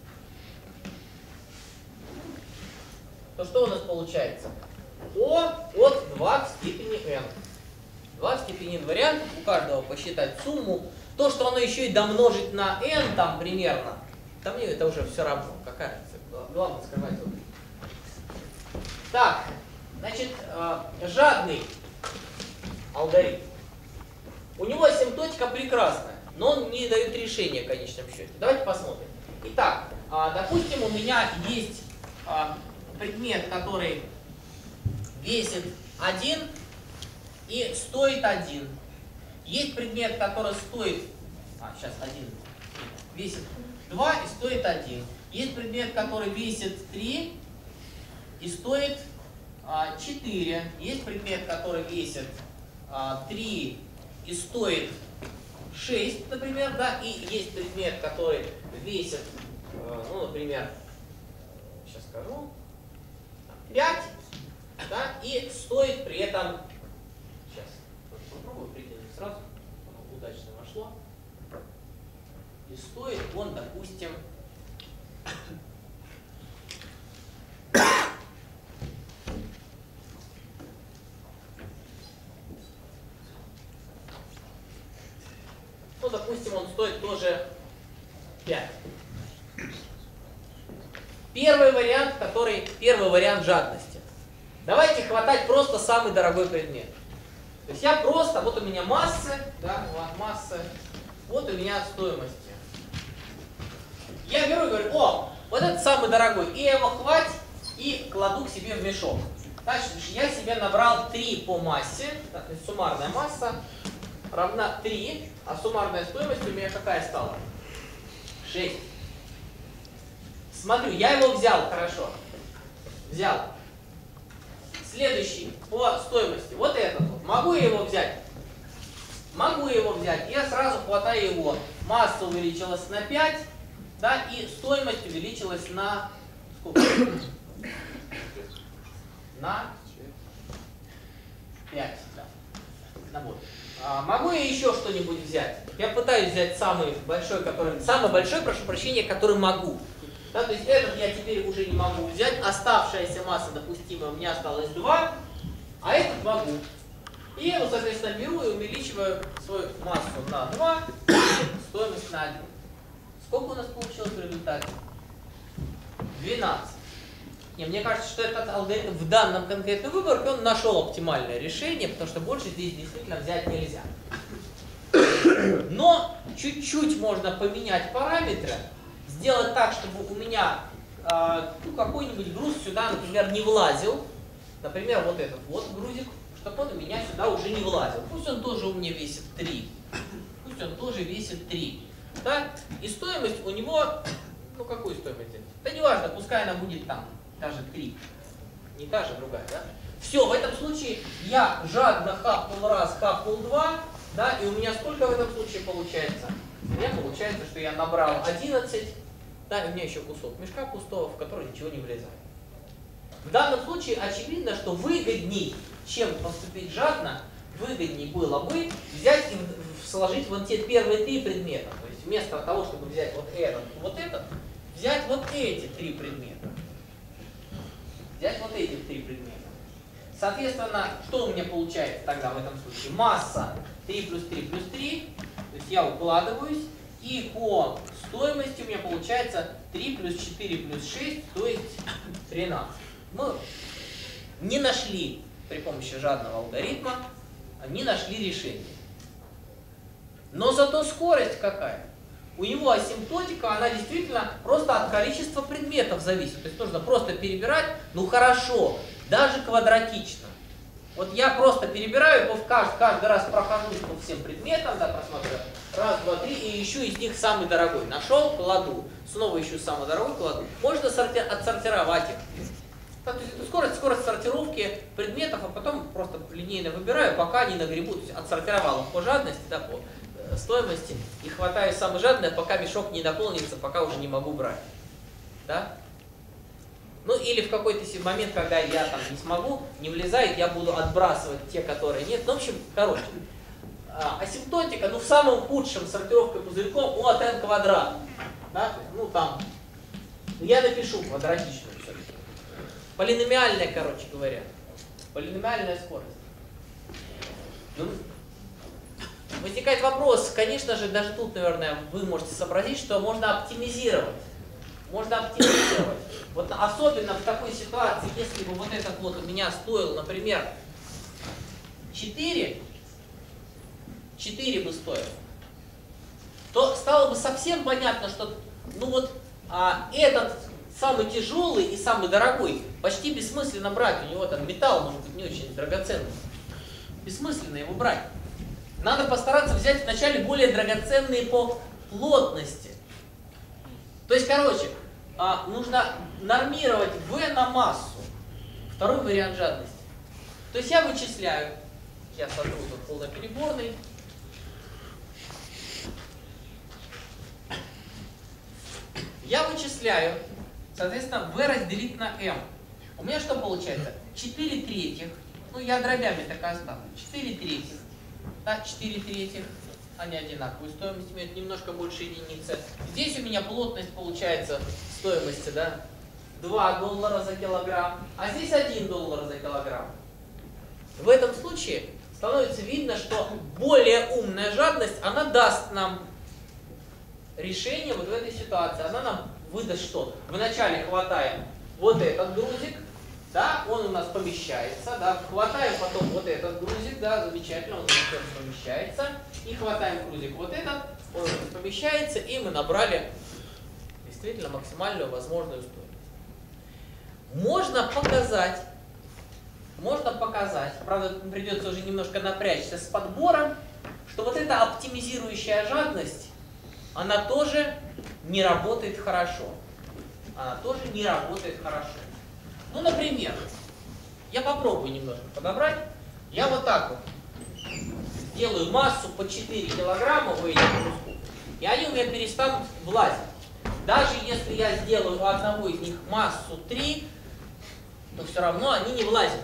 то что у нас получается? О от два в степени n. два в степени n вариантов, у каждого посчитать сумму. То, что оно еще и домножить на n там примерно, там мне это уже все равно. Какая разница? Главное скрывать вот. Так, значит, жадный алгоритм. У него асимптотика прекрасная, но он не дает решения в конечном счете. Давайте посмотрим. Итак, допустим, у меня есть предмет, который весит один и стоит один. Есть предмет, который стоит, а, сейчас один, весит два и стоит один. Есть предмет, который весит три и стоит а, четыре. Есть предмет, который весит а, три и стоит шесть, например, да, и есть предмет, который весит, а, ну, например, сейчас скажу, пять, да, и стоит при этом, сейчас попробую прикинуть сразу, удачно вошло, и стоит он, допустим, ну, допустим, он стоит тоже пять. Первый вариант, который, первый вариант жадности. Давайте хватать просто самый дорогой предмет. То есть я просто, вот у меня массы, да, вот массы, вот у меня стоимости. Я беру и говорю, о, вот этот самый дорогой, и я его хвать и кладу к себе в мешок. Значит, я себе набрал три по массе, то есть суммарная масса равна три, а суммарная стоимость у меня какая стала? шесть. Смотрю, я его взял, хорошо. Взял. Следующий по стоимости. Вот этот вот. Могу я его взять? Могу его взять. Я сразу хватаю его. Масса увеличилась на пять, да, и стоимость увеличилась на сколько? На пять. Да. На вот. А, могу я еще что-нибудь взять? Я пытаюсь взять самый большой, который, самый большой, прошу прощения, который могу. Да, то есть этот я теперь уже не могу взять. Оставшаяся масса допустимая, у меня осталось два, а этот могу. И я его, соответственно, беру и увеличиваю свою массу на два, и стоимость на один. Сколько у нас получилось в результате? двенадцать. Не, мне кажется, что этот алгоритм в данном конкретном выборке он нашел оптимальное решение, потому что больше здесь действительно взять нельзя. Но чуть-чуть можно поменять параметры, сделать так, чтобы у меня э, ну, какой-нибудь груз сюда, например, не влазил. Например, вот этот вот грузик, чтобы он у меня сюда уже не влазил. Пусть он тоже у меня весит три. Пусть он тоже весит три. Да? И стоимость у него, ну какую стоимость? Да неважно, пускай она будет там, даже три. Не та же, другая, да? Все, в этом случае я жадно хапнул раз, хапнул два, Да, и у меня сколько в этом случае получается? У меня получается, что я набрал одиннадцать, да, и у меня еще кусок мешка пустого, в который ничего не влезает. В данном случае очевидно, что выгодней, чем поступить жадно, выгоднее было бы взять и сложить вот те первые три предмета. То есть вместо того, чтобы взять вот этот и вот этот, взять вот эти три предмета. Взять вот эти три предмета. Соответственно, что у меня получается тогда в этом случае? Масса три плюс три плюс три, то есть я укладываюсь, и по стоимости у меня получается три плюс четыре плюс шесть, то есть тринадцать. Мы не нашли при помощи жадного алгоритма, не нашли решение. Но зато скорость какая? У него асимптотика, она действительно просто от количества предметов зависит. То есть нужно просто перебирать, ну хорошо, даже квадратично. Вот я просто перебираю, каждый, каждый раз прохожусь по всем предметам, да, просматриваю, раз, два, три, и ищу из них самый дорогой. Нашел, кладу, снова ищу самый дорогой, кладу. Можно сорти отсортировать их. То есть скорость, скорость сортировки предметов, а потом просто линейно выбираю, пока они нагребут. То есть отсортировал их по жадности, да, по э, стоимости, и хватаю самый жадный, пока мешок не наполнится, пока уже не могу брать. Да? Ну или в какой-то момент, когда я там не смогу, не влезает, я буду отбрасывать те, которые нет. Ну, в общем, короче, асимптотика, ну в самом худшем сортировка пузырьком от n квадрат. Да? Ну там, я напишу квадратичную все-таки. Полиномиальная, короче говоря. Полиномиальная скорость. Ну, возникает вопрос, конечно же, даже тут, наверное, вы можете сообразить, что можно оптимизировать. Можно оптимизировать. Вот особенно в такой ситуации, если бы вот этот вот у меня стоил, например, четыре, четыре бы стоил, то стало бы совсем понятно, что ну вот а, этот самый тяжелый и самый дорогой почти бессмысленно брать. У него там металл может быть не очень драгоценный. Бессмысленно его брать. Надо постараться взять вначале более драгоценные по плотности. То есть, короче, нужно нормировать V на массу. Второй вариант жадности. То есть я вычисляю, я сотру тут полнопереборный. Я вычисляю, соответственно, V разделить на M. У меня что получается? четыре третьих, ну я дробями так и оставлю. четыре третьих, да, четыре третьих. Они одинаковую стоимость имеют, немножко больше единицы. Здесь у меня плотность получается стоимости, да, два доллара за килограмм, а здесь один доллар за килограмм. В этом случае становится видно, что более умная жадность, она даст нам решение вот в этой ситуации. Она нам выдаст что? Вначале хватаем вот этот грузик, да, он у нас помещается, да, хватаем потом вот этот грузик, да, замечательно, он у нас помещается, и хватаем грузик вот этот, он у нас помещается, и мы набрали действительно максимальную возможную стоимость. Можно показать, можно показать, правда, придется уже немножко напрячься с подбором, что вот эта оптимизирующая жадность, она тоже не работает хорошо. Она тоже не работает хорошо. Ну, например, я попробую немножко подобрать. Я вот так вот делаю массу по четыре килограмма в этих кусках, и они у меня перестанут влазить. Даже если я сделаю у одного из них массу три, то все равно они не влазят.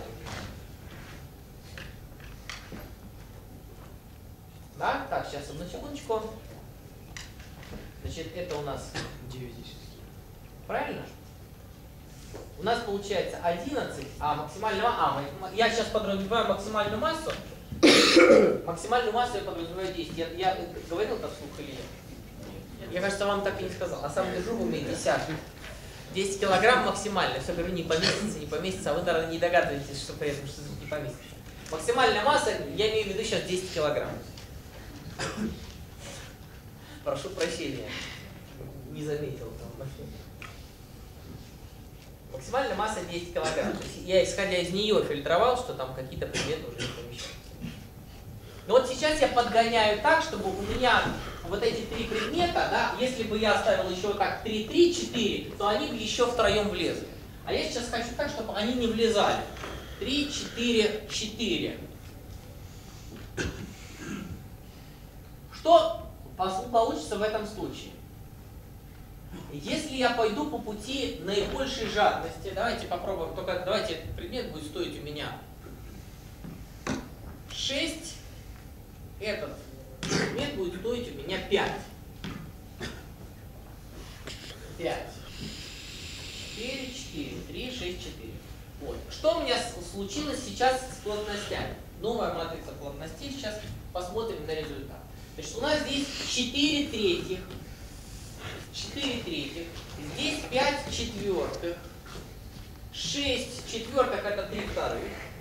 Да? Так, сейчас одну секундочку. Значит, это у нас девять. Правильно? У нас получается одиннадцать, а максимальная масса, а, я сейчас подразумеваю максимальную массу, максимальную массу я подразумеваю десять. Я, я говорил это вслух или нет? Я, кажется, вам так и не сказал, а сам держу в уме десятки. десять килограмм максимально, все говорю, не поместится, не поместится, а вы, наверное, не догадываетесь, что при этом что не поместится. Максимальная масса, я имею в виду сейчас десять килограмм. Прошу прощения, не заметил там. Максимальная масса десять килограмм. То есть я, исходя из нее, фильтровал, что там какие-то предметы уже не помещаются. Но вот сейчас я подгоняю так, чтобы у меня вот эти три предмета, да, если бы я оставил еще вот так три, три, четыре, то они бы еще втроем влезли. А я сейчас хочу так, чтобы они не влезали. три, четыре, четыре. Что получится в этом случае? Если я пойду по пути наибольшей жадности, давайте попробуем, только давайте этот предмет будет стоить у меня шесть, этот предмет будет стоить у меня пять. пять. четыре, четыре, три, шесть, четыре. Вот. Что у меня случилось сейчас с плотностями? Новая матрица плотностей, сейчас посмотрим на результат. Значит, у нас здесь четыре третьих, четыре третьих, здесь пять четвертых, шесть четвертых это три вторых,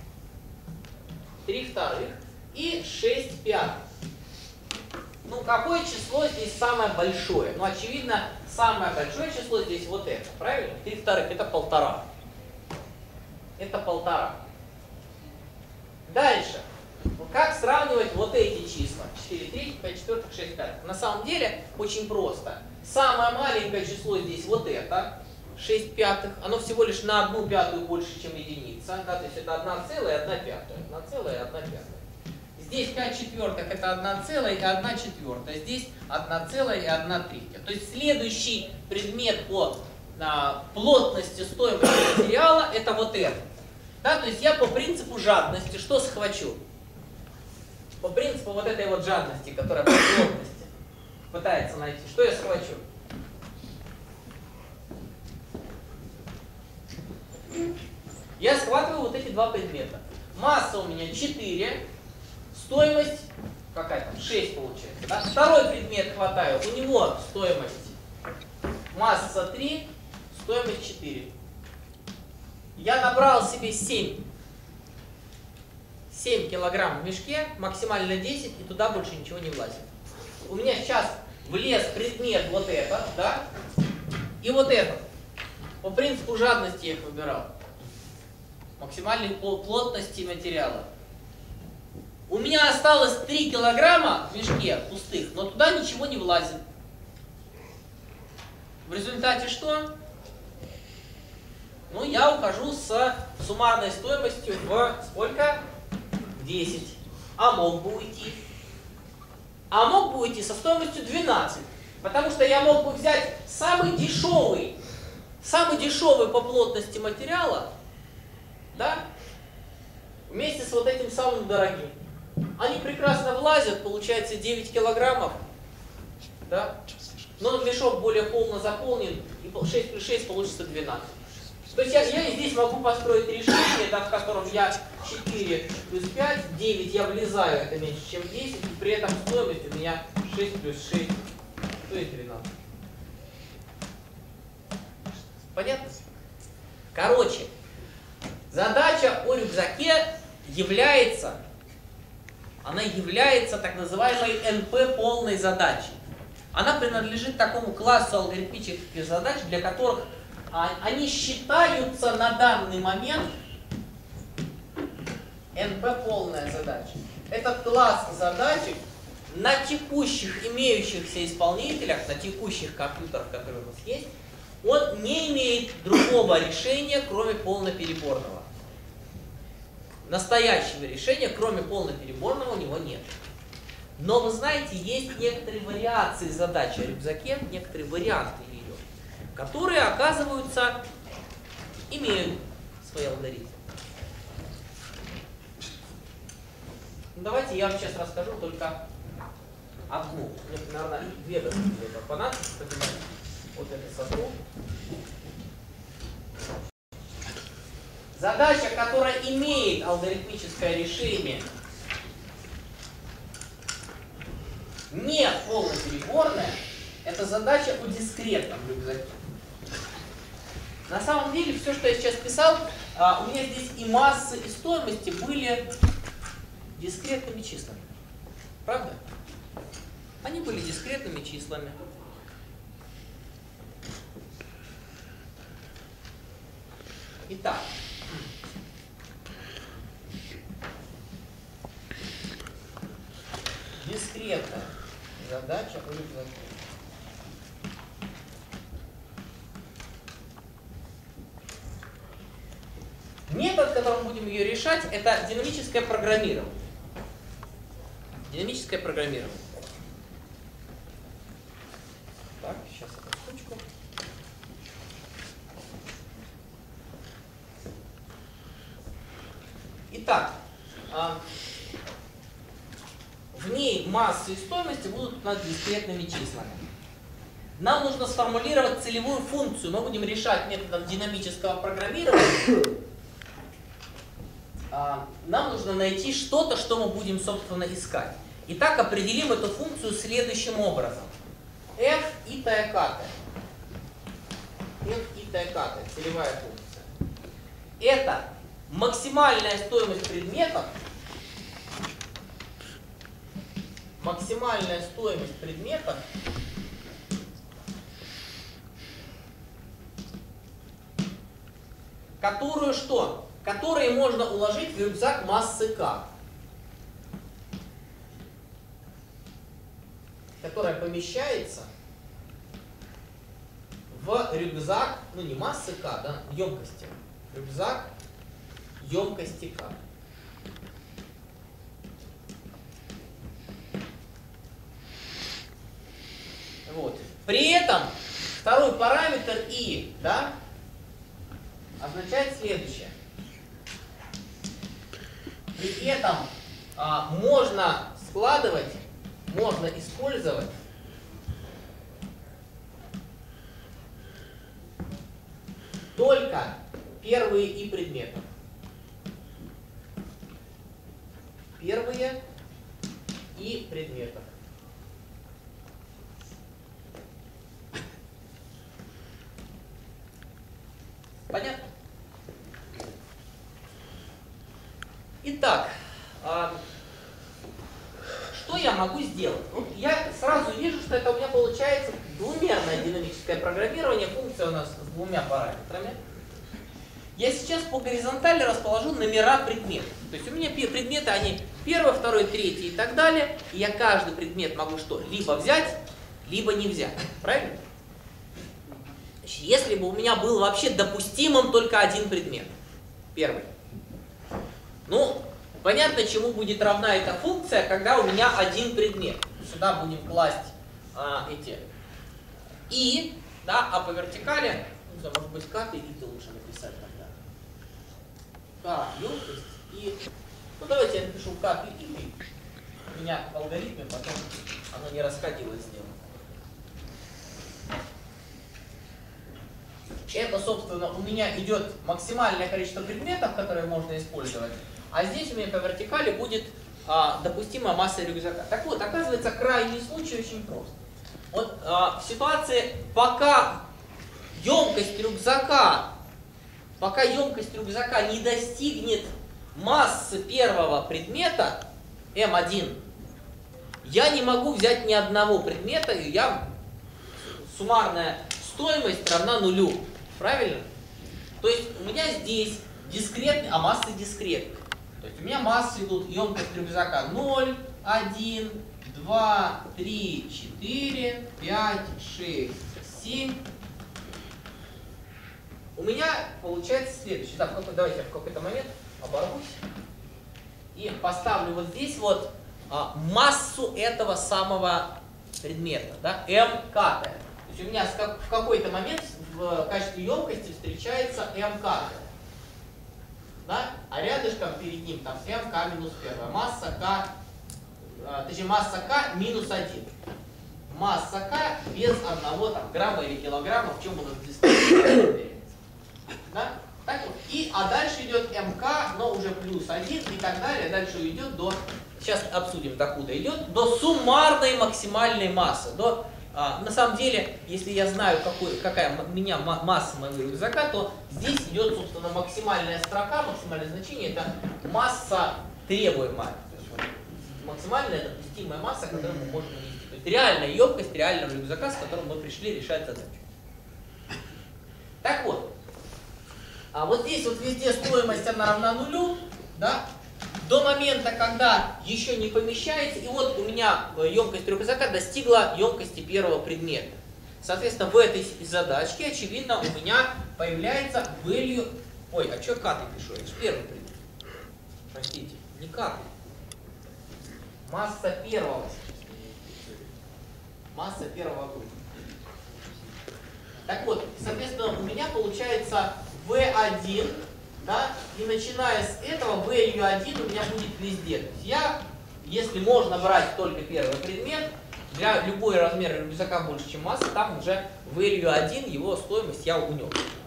три вторых и шесть пятых. Ну, какое число здесь самое большое? Ну, очевидно, самое большое число здесь вот это, правильно? три вторых это полтора. Это полтора. Дальше. Как сравнивать вот эти числа? четыре третьих, пять четвертых, шесть пятых. На самом деле очень просто. Самое маленькое число здесь вот это, шесть пятых. Оно всего лишь на одну пятую больше, чем единица. Да, то есть это одна целая одна пятая. одна целая одна пятая. Здесь пять четвертых это одна целая и одна четвертая. Здесь одна целая и одна третья. То есть следующий предмет по а, плотности стоимости материала это вот это. Да, то есть я по принципу жадности что схвачу? По принципу вот этой вот жадности, которая по плотности пытается найти. Что я схвачу? Я схватываю вот эти два предмета. Масса у меня четыре, стоимость какая там? шесть получается. Да? Второй предмет хватаю, у него стоимость масса три, стоимость четыре. Я набрал себе семь. семь килограмм в мешке, максимально десять, и туда больше ничего не влазит. У меня сейчас влез предмет вот этот, да, и вот этот. По принципу жадности я их выбирал. Максимальной плотности материала. У меня осталось три килограмма в мешке пустых, но туда ничего не влазит. В результате что? Ну, я ухожу с суммарной стоимостью в сколько? десять. А мог бы уйти? А мог бы уйти со стоимостью двенадцать. Потому что я мог бы взять самый дешевый, самый дешевый по плотности материала, да, вместе с вот этим самым дорогим. Они прекрасно влазят, получается девять килограммов, да, но мешок более полно заполнен, и шесть плюс шесть получится двенадцать. То есть я, я здесь могу построить решение, да, в котором я четыре плюс пять, девять, я влезаю, это меньше, чем десять, и при этом стоимость у меня шесть плюс шесть, то есть двенадцать. Понятно? Короче, задача о рюкзаке является, она является так называемой эн пэ полной задачей. Она принадлежит такому классу алгоритмических задач, для которых они считаются на данный момент эн пэ полная задача. Этот класс задачек на текущих имеющихся исполнителях, на текущих компьютерах, которые у нас есть, он не имеет другого решения, кроме полнопереборного. Настоящего решения, кроме полнопереборного, у него нет. Но вы знаете, есть некоторые вариации задачи о рюкзаке, некоторые варианты ее, которые, оказываются, имеют свои алгоритмы. Ну, давайте я вам сейчас расскажу только одну, наверное, две понадобится, поднимать вот эту сосну. Задача, которая имеет алгоритмическое решение, не полнопереборная, это задача о дискретном рюкзаке. На самом деле, все, что я сейчас писал, у меня здесь и массы, и стоимости были дискретными числами. Правда? Они были дискретными числами. Итак. Дискретная задача о рюкзаке. Метод, которым мы будем ее решать, это динамическое программирование. Динамическое программирование. Так, сейчас эту штучку. Итак, в ней массы и стоимости будут над дискретными числами. Нам нужно сформулировать целевую функцию. Мы будем решать методом динамического программирования. Нам нужно найти что-то, что мы будем, собственно, искать. Итак, определим эту функцию следующим образом. f и t-k. f и t-k, целевая функция. Это максимальная стоимость предметов, максимальная стоимость предметов, которую что? Которые можно уложить в рюкзак массы k, которая помещается в рюкзак, ну не массы k, да, емкости, рюкзак емкости k. Вот. При этом второй параметр i, да, означает следующее. При этом а, можно складывать, можно использовать только первые и предметов. Первые и предметов. Понятно? Итак, а, что я могу сделать? Ну, я сразу вижу, что это у меня получается двумерное динамическое программирование. Функция у нас с двумя параметрами. Я сейчас по горизонтали расположу номера предметов. То есть у меня предметы, они первый, второй, третий и так далее. И я каждый предмет могу что? Либо взять, либо не взять. Правильно? Если бы у меня был вообще допустимым только один предмет. Первый. Ну, понятно, чему будет равна эта функция, когда у меня один предмет. Сюда будем класть а, эти и, да, а по вертикали, ну, может быть, как и это лучше написать тогда. К, емкость и... Ну, давайте я напишу как и и. У меня в алгоритме потом оно не расходилось сделано. Это, собственно, у меня идет максимальное количество предметов, которые можно использовать, а здесь у меня по вертикали будет а, допустимая масса рюкзака. Так вот, оказывается, крайний случай очень прост. Вот а, в ситуации, пока емкость рюкзака, пока емкость рюкзака не достигнет массы первого предмета эм один, я не могу взять ни одного предмета, и я суммарная стоимость равна нулю. Правильно? То есть у меня здесь дискретный, а массы дискретные. То есть у меня массы идут, емкость рюкзака ноль, один, два, три, четыре, пять, шесть, семь. У меня получается следующее. Да, давайте я в какой-то момент оборвусь и поставлю вот здесь вот а, массу этого самого предмета, да, МК. То есть у меня в какой-то момент в качестве емкости встречается МК. Да? А рядышком перед ним там МК минус первая. Масса К, точнее масса К минус один. Масса К без одного там, грамма или килограмма, в чем у нас здесь. Да? Так вот. И, а дальше идет МК, но уже плюс один и так далее. Дальше идет до, сейчас обсудим, докуда идет, до суммарной максимальной массы. До, а, на самом деле, если я знаю, какой, какая у меня масса моего рюкзака, то здесь идет, собственно, максимальная строка, максимальное значение, это масса требуемая. То есть, вот, максимальная допустимая масса, которую мы можем нанести. То есть реальная емкость реального рюкзака, с которым мы пришли решать задачу. Так вот. А вот здесь вот везде стоимость она равна нулю, да, до момента, когда еще не помещается, и вот у меня емкость рюкзака достигла емкости первого предмета. Соответственно, в этой задачке, очевидно, у меня появляется value, ой, а что каты пишу, это же первый предмет, простите, не каты, масса первого, масса первого группы. Так вот, соответственно, у меня получается вэ один, да, и начиная с этого value один у меня будет везде. То есть я, если можно брать только первый предмет, для любой размера рюкзака больше, чем масса, там уже value один, его стоимость я унес.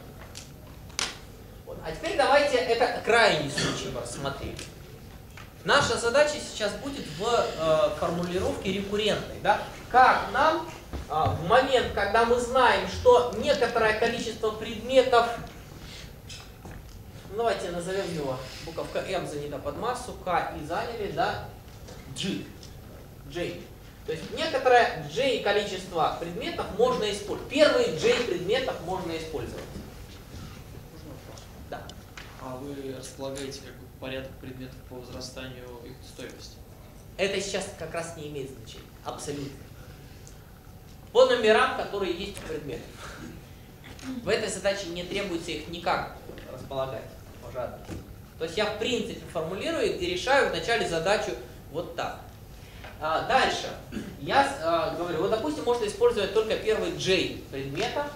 Вот. А теперь давайте это крайний случай рассмотреть. Наша задача сейчас будет в э, формулировке рекуррентной. Да? Как нам э, в момент, когда мы знаем, что некоторое количество предметов, ну, давайте назовем его, буковка M занята под массу, K и заняли, да, G, J. То есть некоторое J количество предметов можно использовать. Первые J предметов можно использовать. Можно вопрос? Да. А вы располагаете как бы порядок предметов по возрастанию их стоимости? Это сейчас как раз не имеет значения. Абсолютно. По номерам, которые есть у предметов. В этой задаче не требуется их никак располагать. Пожалуйста. То есть я в принципе формулирую и решаю вначале задачу вот так. А, дальше. Я а, говорю, вот допустим, можно использовать только первый J предмета.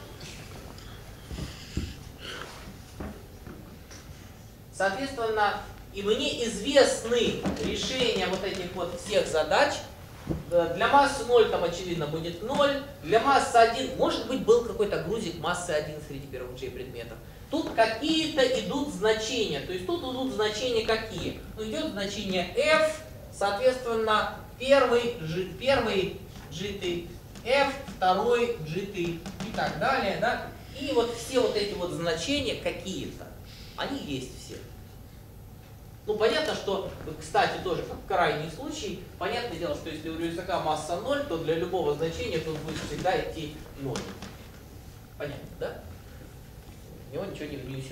Соответственно, и мне известны решения вот этих вот всех задач. Для массы ноль там очевидно будет ноль, для массы один, может быть, был какой-то грузик массы один среди первых J предметов. Тут какие-то идут значения, то есть тут идут значения какие? Ну, идет значение F, соответственно, первый, G, первый джи ти, F, второй джи ти и так далее, да? И вот все вот эти вот значения какие-то, они есть все. Ну, понятно, что, кстати, тоже как крайний случай, понятное дело, что если у рюкзака масса ноль, то для любого значения тут будет всегда идти ноль. Понятно, да? В него ничего не внесешь.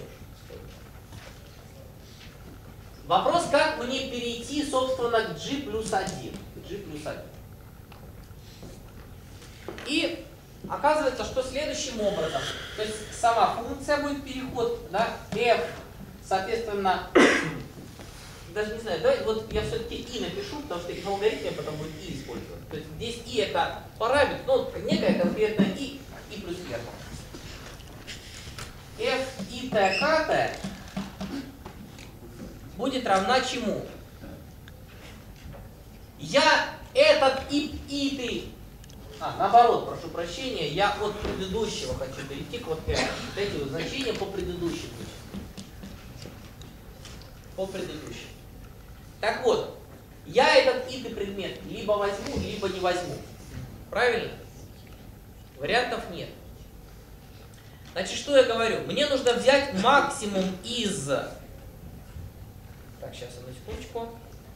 Вопрос, как мне перейти, собственно, к G плюс один. G плюс один. И оказывается, что следующим образом, то есть сама функция будет переход, да, F, соответственно, даже не знаю, давайте вот я все-таки и напишу, потому что в алгоритме потом будет и использовать. То есть здесь и это параметр, ну, некая конкретная и, и плюс первая. F и t k будет равна чему? Я этот и, и ты, а, наоборот, прошу прощения, я от предыдущего хочу перейти к вот этому. Вот эти вот значения по предыдущим. По предыдущим. Так вот, я этот и ты предмет либо возьму, либо не возьму. Правильно? Вариантов нет. Значит, что я говорю? Мне нужно взять максимум из... Так, сейчас, одну секундочку.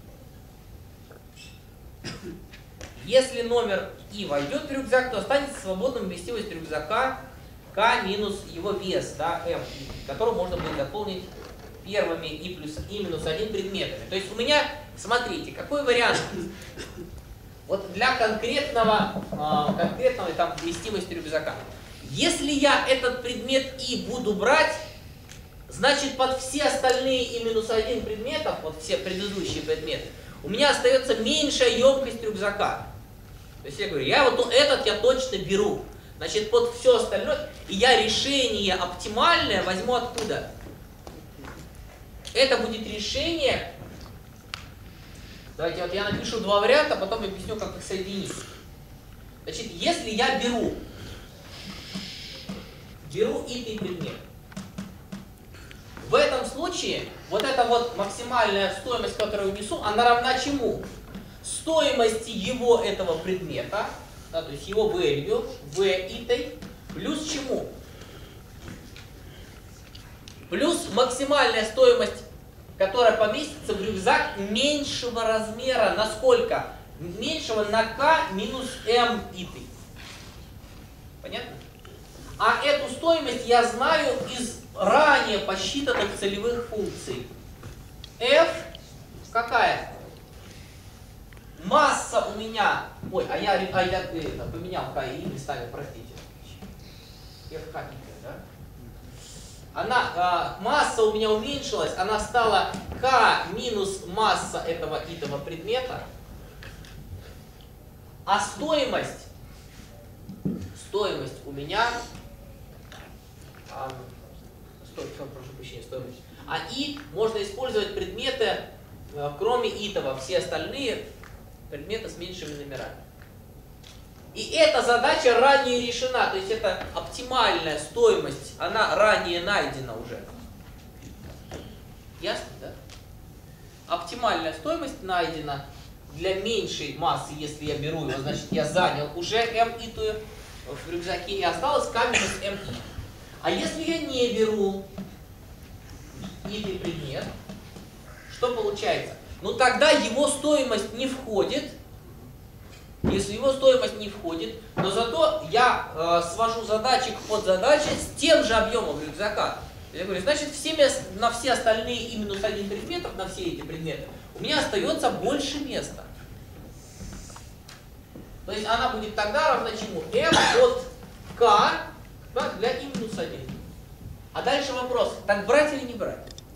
Если номер и войдет в рюкзак, то останется свободным вместимость рюкзака k минус его вес, да, m, который можно будет дополнить первыми и плюс и минус один предметами. То есть у меня, смотрите, какой вариант? Вот для конкретного, э, конкретного там вместимости рюкзака. Если я этот предмет и буду брать, значит под все остальные и минус один предметов, вот все предыдущие предметы, у меня остается меньшая емкость рюкзака. То есть я говорю, я вот этот я точно беру. Значит под все остальное, и я решение оптимальное возьму откуда? Это будет решение. Давайте вот я напишу два варианта, потом объясню, как их соединить. Значит, если я беру, беру и ты предмет, в этом случае вот эта вот максимальная стоимость, которую внесу, она равна чему? Стоимости его этого предмета, да, то есть его value, v итой, плюс чему? Плюс максимальная стоимость, которая поместится в рюкзак меньшего размера, на сколько? Меньшего на k минус m итой. Понятно? А эту стоимость я знаю из ранее посчитанных целевых функций. F какая? Масса у меня... Ой, а я, а я это, поменял k и местами, простите. F k, да? Она, а, масса у меня уменьшилась, она стала k минус масса этого итого предмета. А стоимость, стоимость у меня а, сто, прошу прощения, стоимость. А и можно использовать предметы, кроме итого, все остальные предметы с меньшими номерами. И эта задача ранее решена, то есть это оптимальная стоимость, она ранее найдена уже. Ясно, да? Оптимальная стоимость найдена для меньшей массы, если я беру его, значит я занял уже m итую в рюкзаке и осталось k минус m и. А если я не беру итый предмет, что получается? Ну тогда его стоимость не входит. Если его стоимость не входит, но зато я э, свожу задачи к подзадаче с тем же объемом рюкзака. Я говорю, значит, всеми, на все остальные и минус один предметов, на все эти предметы, у меня остается больше места. То есть она будет тогда равна чему? m от k, да, для и минус один. А дальше вопрос, так брать или не брать?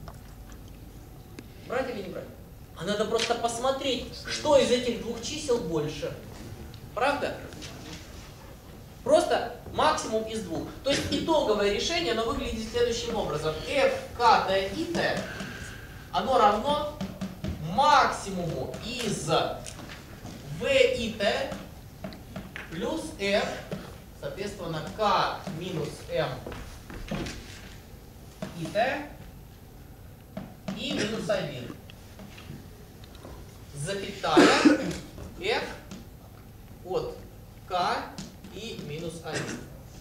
Брать или не брать? А надо просто посмотреть, что из этих двух чисел больше. Правда? Просто максимум из двух. То есть итоговое решение, оно выглядит следующим образом. f k и t, оно равно максимуму из v и t плюс f, соответственно, k минус m и t и минус один. Запятая f от k и минус один.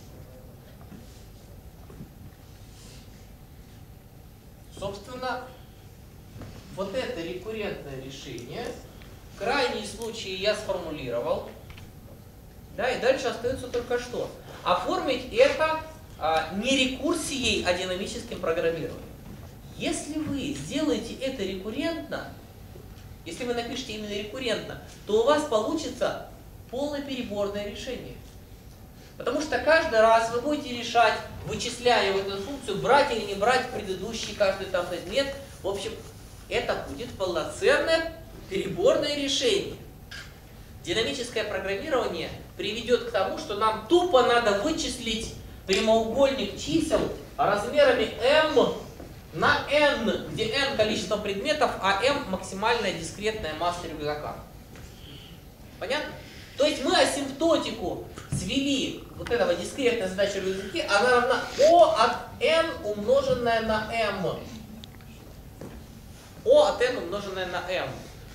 Собственно, вот это рекуррентное решение. Крайние случаи я сформулировал. Да, и дальше остается только что. Оформить это а, не рекурсией, а динамическим программированием. Если вы сделаете это рекуррентно, если вы напишете именно рекуррентно, то у вас получится полнопереборное решение. Потому что каждый раз вы будете решать, вычисляя вот эту функцию, брать или не брать предыдущий каждый там предмет. В общем, это будет полноценное переборное решение. Динамическое программирование приведет к тому, что нам тупо надо вычислить прямоугольник чисел размерами m на n, где n количество предметов, а m максимальная дискретная масса рюкзака. Понятно? То есть мы асимптотику свели вот этого дискретной задачи в рюкзаке, она равна O от n умноженное на m. O от n умноженное на m.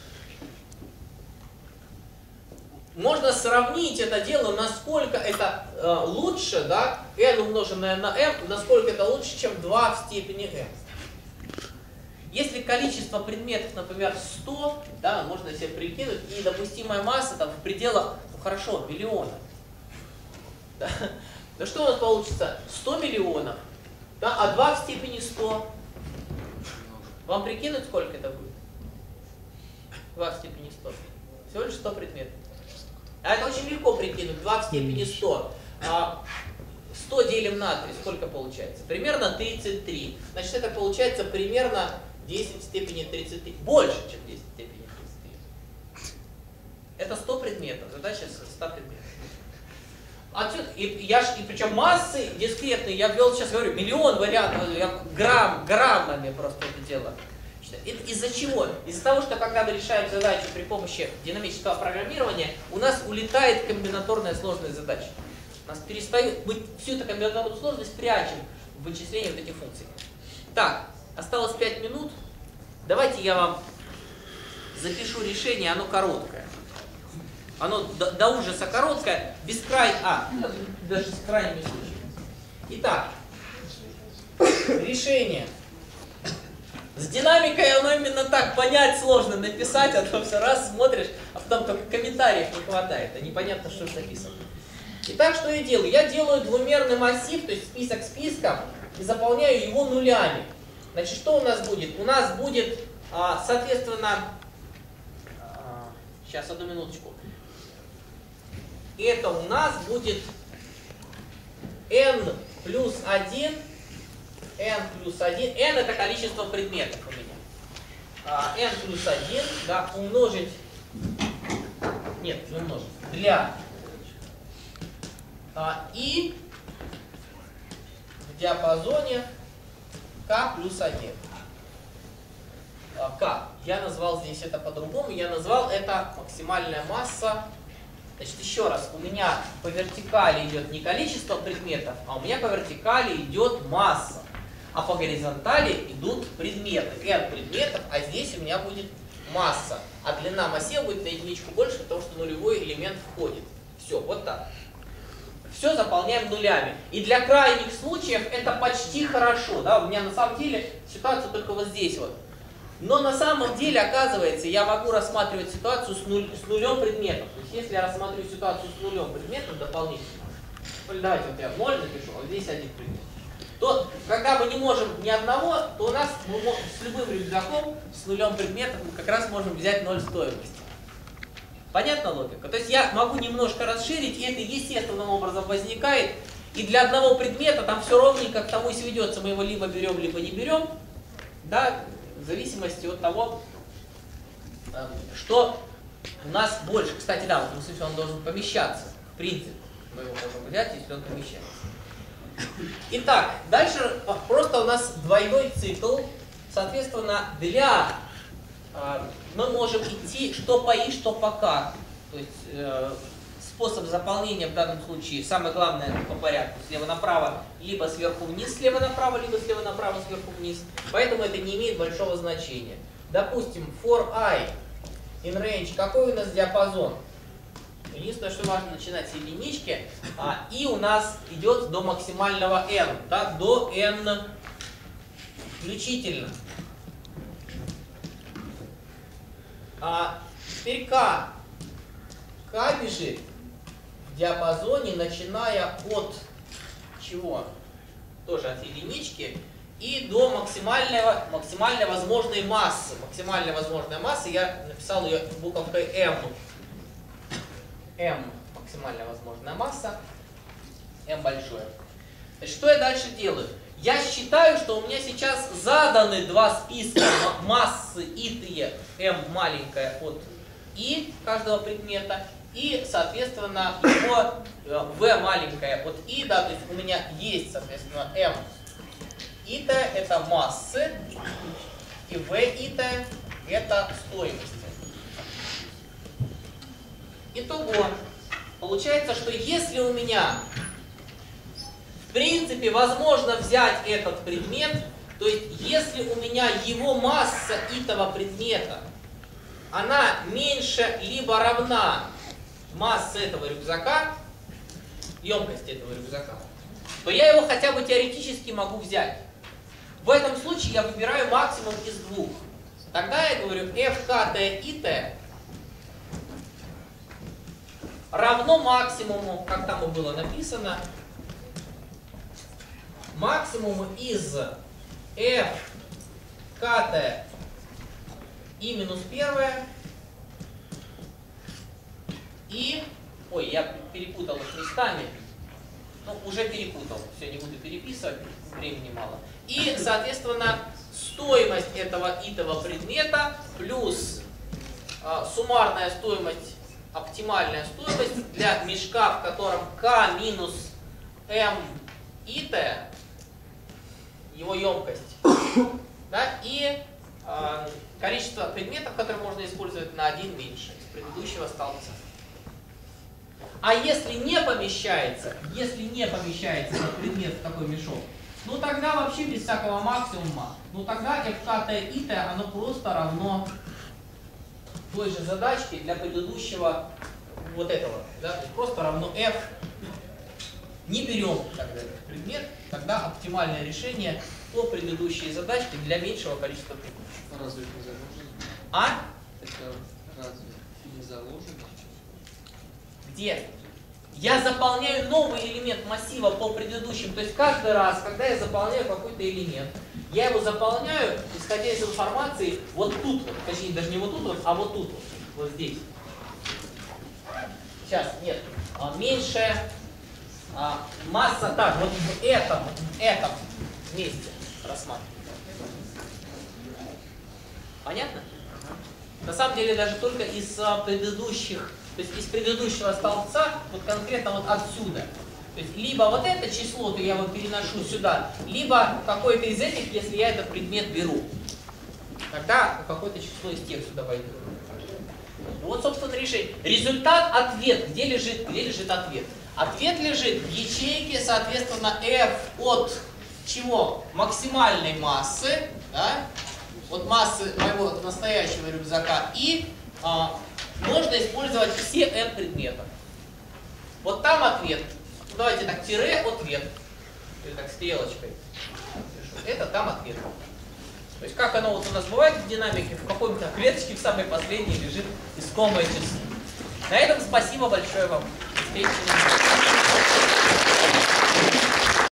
Можно сравнить это дело, насколько это э, лучше, да, n умноженное на m, насколько это лучше, чем два в степени m. Если количество предметов, например, сто, да, можно себе прикинуть, и допустимая масса там в пределах, ну хорошо, миллиона. Да, да что у нас получится? сто миллионов, да, а два в степени сто. Вам прикинуть, сколько это будет? два в степени сто. Всего лишь сто предметов. А это очень легко прикинуть. два в степени сто. сто делим на три, сколько получается? Примерно тридцать три. Значит, это получается примерно десять в степени тридцать три. Больше, чем десять в степени тридцать три. Это сто предметов. Задача ста предметов. Отсюда, и, я, и причем массы дискретные, я ввел, сейчас говорю, миллион вариантов, я грамм, граммами просто это дело. Из-за чего? Из-за того, что когда мы решаем задачу при помощи динамического программирования, у нас улетает комбинаторная сложность задач. У нас перестает, мы всю эту комбинаторную сложность прячем в вычислении вот этих функций. Так, осталось пять минут. Давайте я вам запишу решение, оно короткое. Оно до, до ужаса короткое, без край... А, даже с крайними случаями. Итак, решение. С динамикой оно именно так, понять сложно, написать, а то все раз смотришь, а потом только комментариев не хватает, а непонятно, что написано. Итак, что я делаю? Я делаю двумерный массив, то есть список списков, и заполняю его нулями. Значит, что у нас будет? У нас будет, соответственно, сейчас, одну минуточку. Это у нас будет n плюс один, n плюс один, n это количество предметов у меня. А, n плюс один, да, умножить, нет, не умножить, для а, и, в диапазоне k плюс один. K. Я назвал здесь это по-другому. Я назвал это максимальная масса. Значит, еще раз, у меня по вертикали идет не количество предметов, а у меня по вертикали идет масса. А по горизонтали идут предметы. N предметов, а здесь у меня будет масса. А длина массива будет на единичку больше, потому что нулевой элемент входит. Все, вот так. Все заполняем нулями. И для крайних случаев это почти хорошо. Да? У меня на самом деле ситуация только вот здесь вот. Но на самом деле, оказывается, я могу рассматривать ситуацию с, нуль, с нулем предметов. То есть, если я рассматриваю ситуацию с нулем предметов дополнительно, или давайте вот я ноль напишу, а здесь один предмет, то, когда мы не можем ни одного, то у нас мы можем, с любым рюкзаком, с нулем предметов, мы как раз можем взять ноль стоимости. Понятна логика? То есть, я могу немножко расширить, и это естественным образом возникает, и для одного предмета там все ровненько к тому и сведется, мы его либо берем, либо не берем, да, в зависимости от того, что у нас больше. Кстати, да, в этом смысле он должен помещаться. В принципе, мы его можем взять, если он помещается. Итак, дальше просто у нас двойной цикл. Соответственно, для мы можем идти что по и, что по к. То есть способ заполнения в данном случае, самое главное по порядку, слева направо, либо сверху вниз, слева направо, либо слева направо, сверху вниз. Поэтому это не имеет большого значения. Допустим, for i in range, какой у нас диапазон? Единственное, что важно начинать с единички, а и у нас идет до максимального n, да, до n включительно. А теперь k. k бежит в диапазоне, начиная от чего? Тоже от единички и до максимального, максимальной возможной массы. Максимальная возможная масса, я написал ее буковкой m. m максимальная возможная масса, m большое. Значит, что я дальше делаю? Я считаю, что у меня сейчас заданы два списка массы итые, m маленькая от и каждого предмета, и, соответственно, его v маленькая от и, да, то есть у меня есть, соответственно, m итая это массы, и v итая это стоимость. Итого, получается, что если у меня в принципе возможно взять этот предмет, то есть если у меня его масса этого предмета, она меньше либо равна массе этого рюкзака, емкости этого рюкзака, то я его хотя бы теоретически могу взять. В этом случае я выбираю максимум из двух. Тогда я говорю fkt it равно максимуму, как там и было написано, максимуму из fkt и минус первое и, ой, я перепутал их местами, ну, уже перепутал, все, не буду переписывать, времени мало. И, соответственно, стоимость этого итого предмета плюс а, суммарная стоимость, оптимальная стоимость для мешка, в котором k минус m итая, его емкость, да, и э, количество предметов, которые можно использовать на один меньше из предыдущего столбца. А если не помещается, если не помещается этот предмет в такой мешок, ну тогда вообще без всякого максимума, ну тогда fkt итая, оно просто равно той же задачке для предыдущего вот этого, да, то есть просто равно f. Не берем тогда этот предмет, тогда оптимальное решение по предыдущей задачке для меньшего количества предметов. Разве это не заложено? А? Это разве не заложено? Где? Я заполняю новый элемент массива по предыдущим. То есть каждый раз, когда я заполняю какой-то элемент, я его заполняю, исходя из информации, вот тут вот, точнее даже не вот тут вот, а вот тут вот, вот здесь. Сейчас, нет, меньшая а, масса, так, вот в этом, в этом месте рассматриваем. Понятно? На самом деле даже только из предыдущих, то есть из предыдущего столбца, вот конкретно вот отсюда. То То есть либо вот это число, то я его переношу сюда, либо какое-то из этих, если я этот предмет беру. Тогда какое-то число из тех сюда войдет. Вот, собственно, решение. Результат, ответ. Где лежит, где лежит ответ? Ответ лежит в ячейке, соответственно, f от чего? Максимальной массы, да? От массы моего настоящего рюкзака. И а, можно использовать все n предметов. Вот там ответ. Ну, давайте так, тире, ответ. Или так, стрелочкой. Это там ответ. То есть как оно вот у нас бывает в динамике, в какой-то клеточке в самой последней лежит искомое число. На этом спасибо большое вам. Встречи.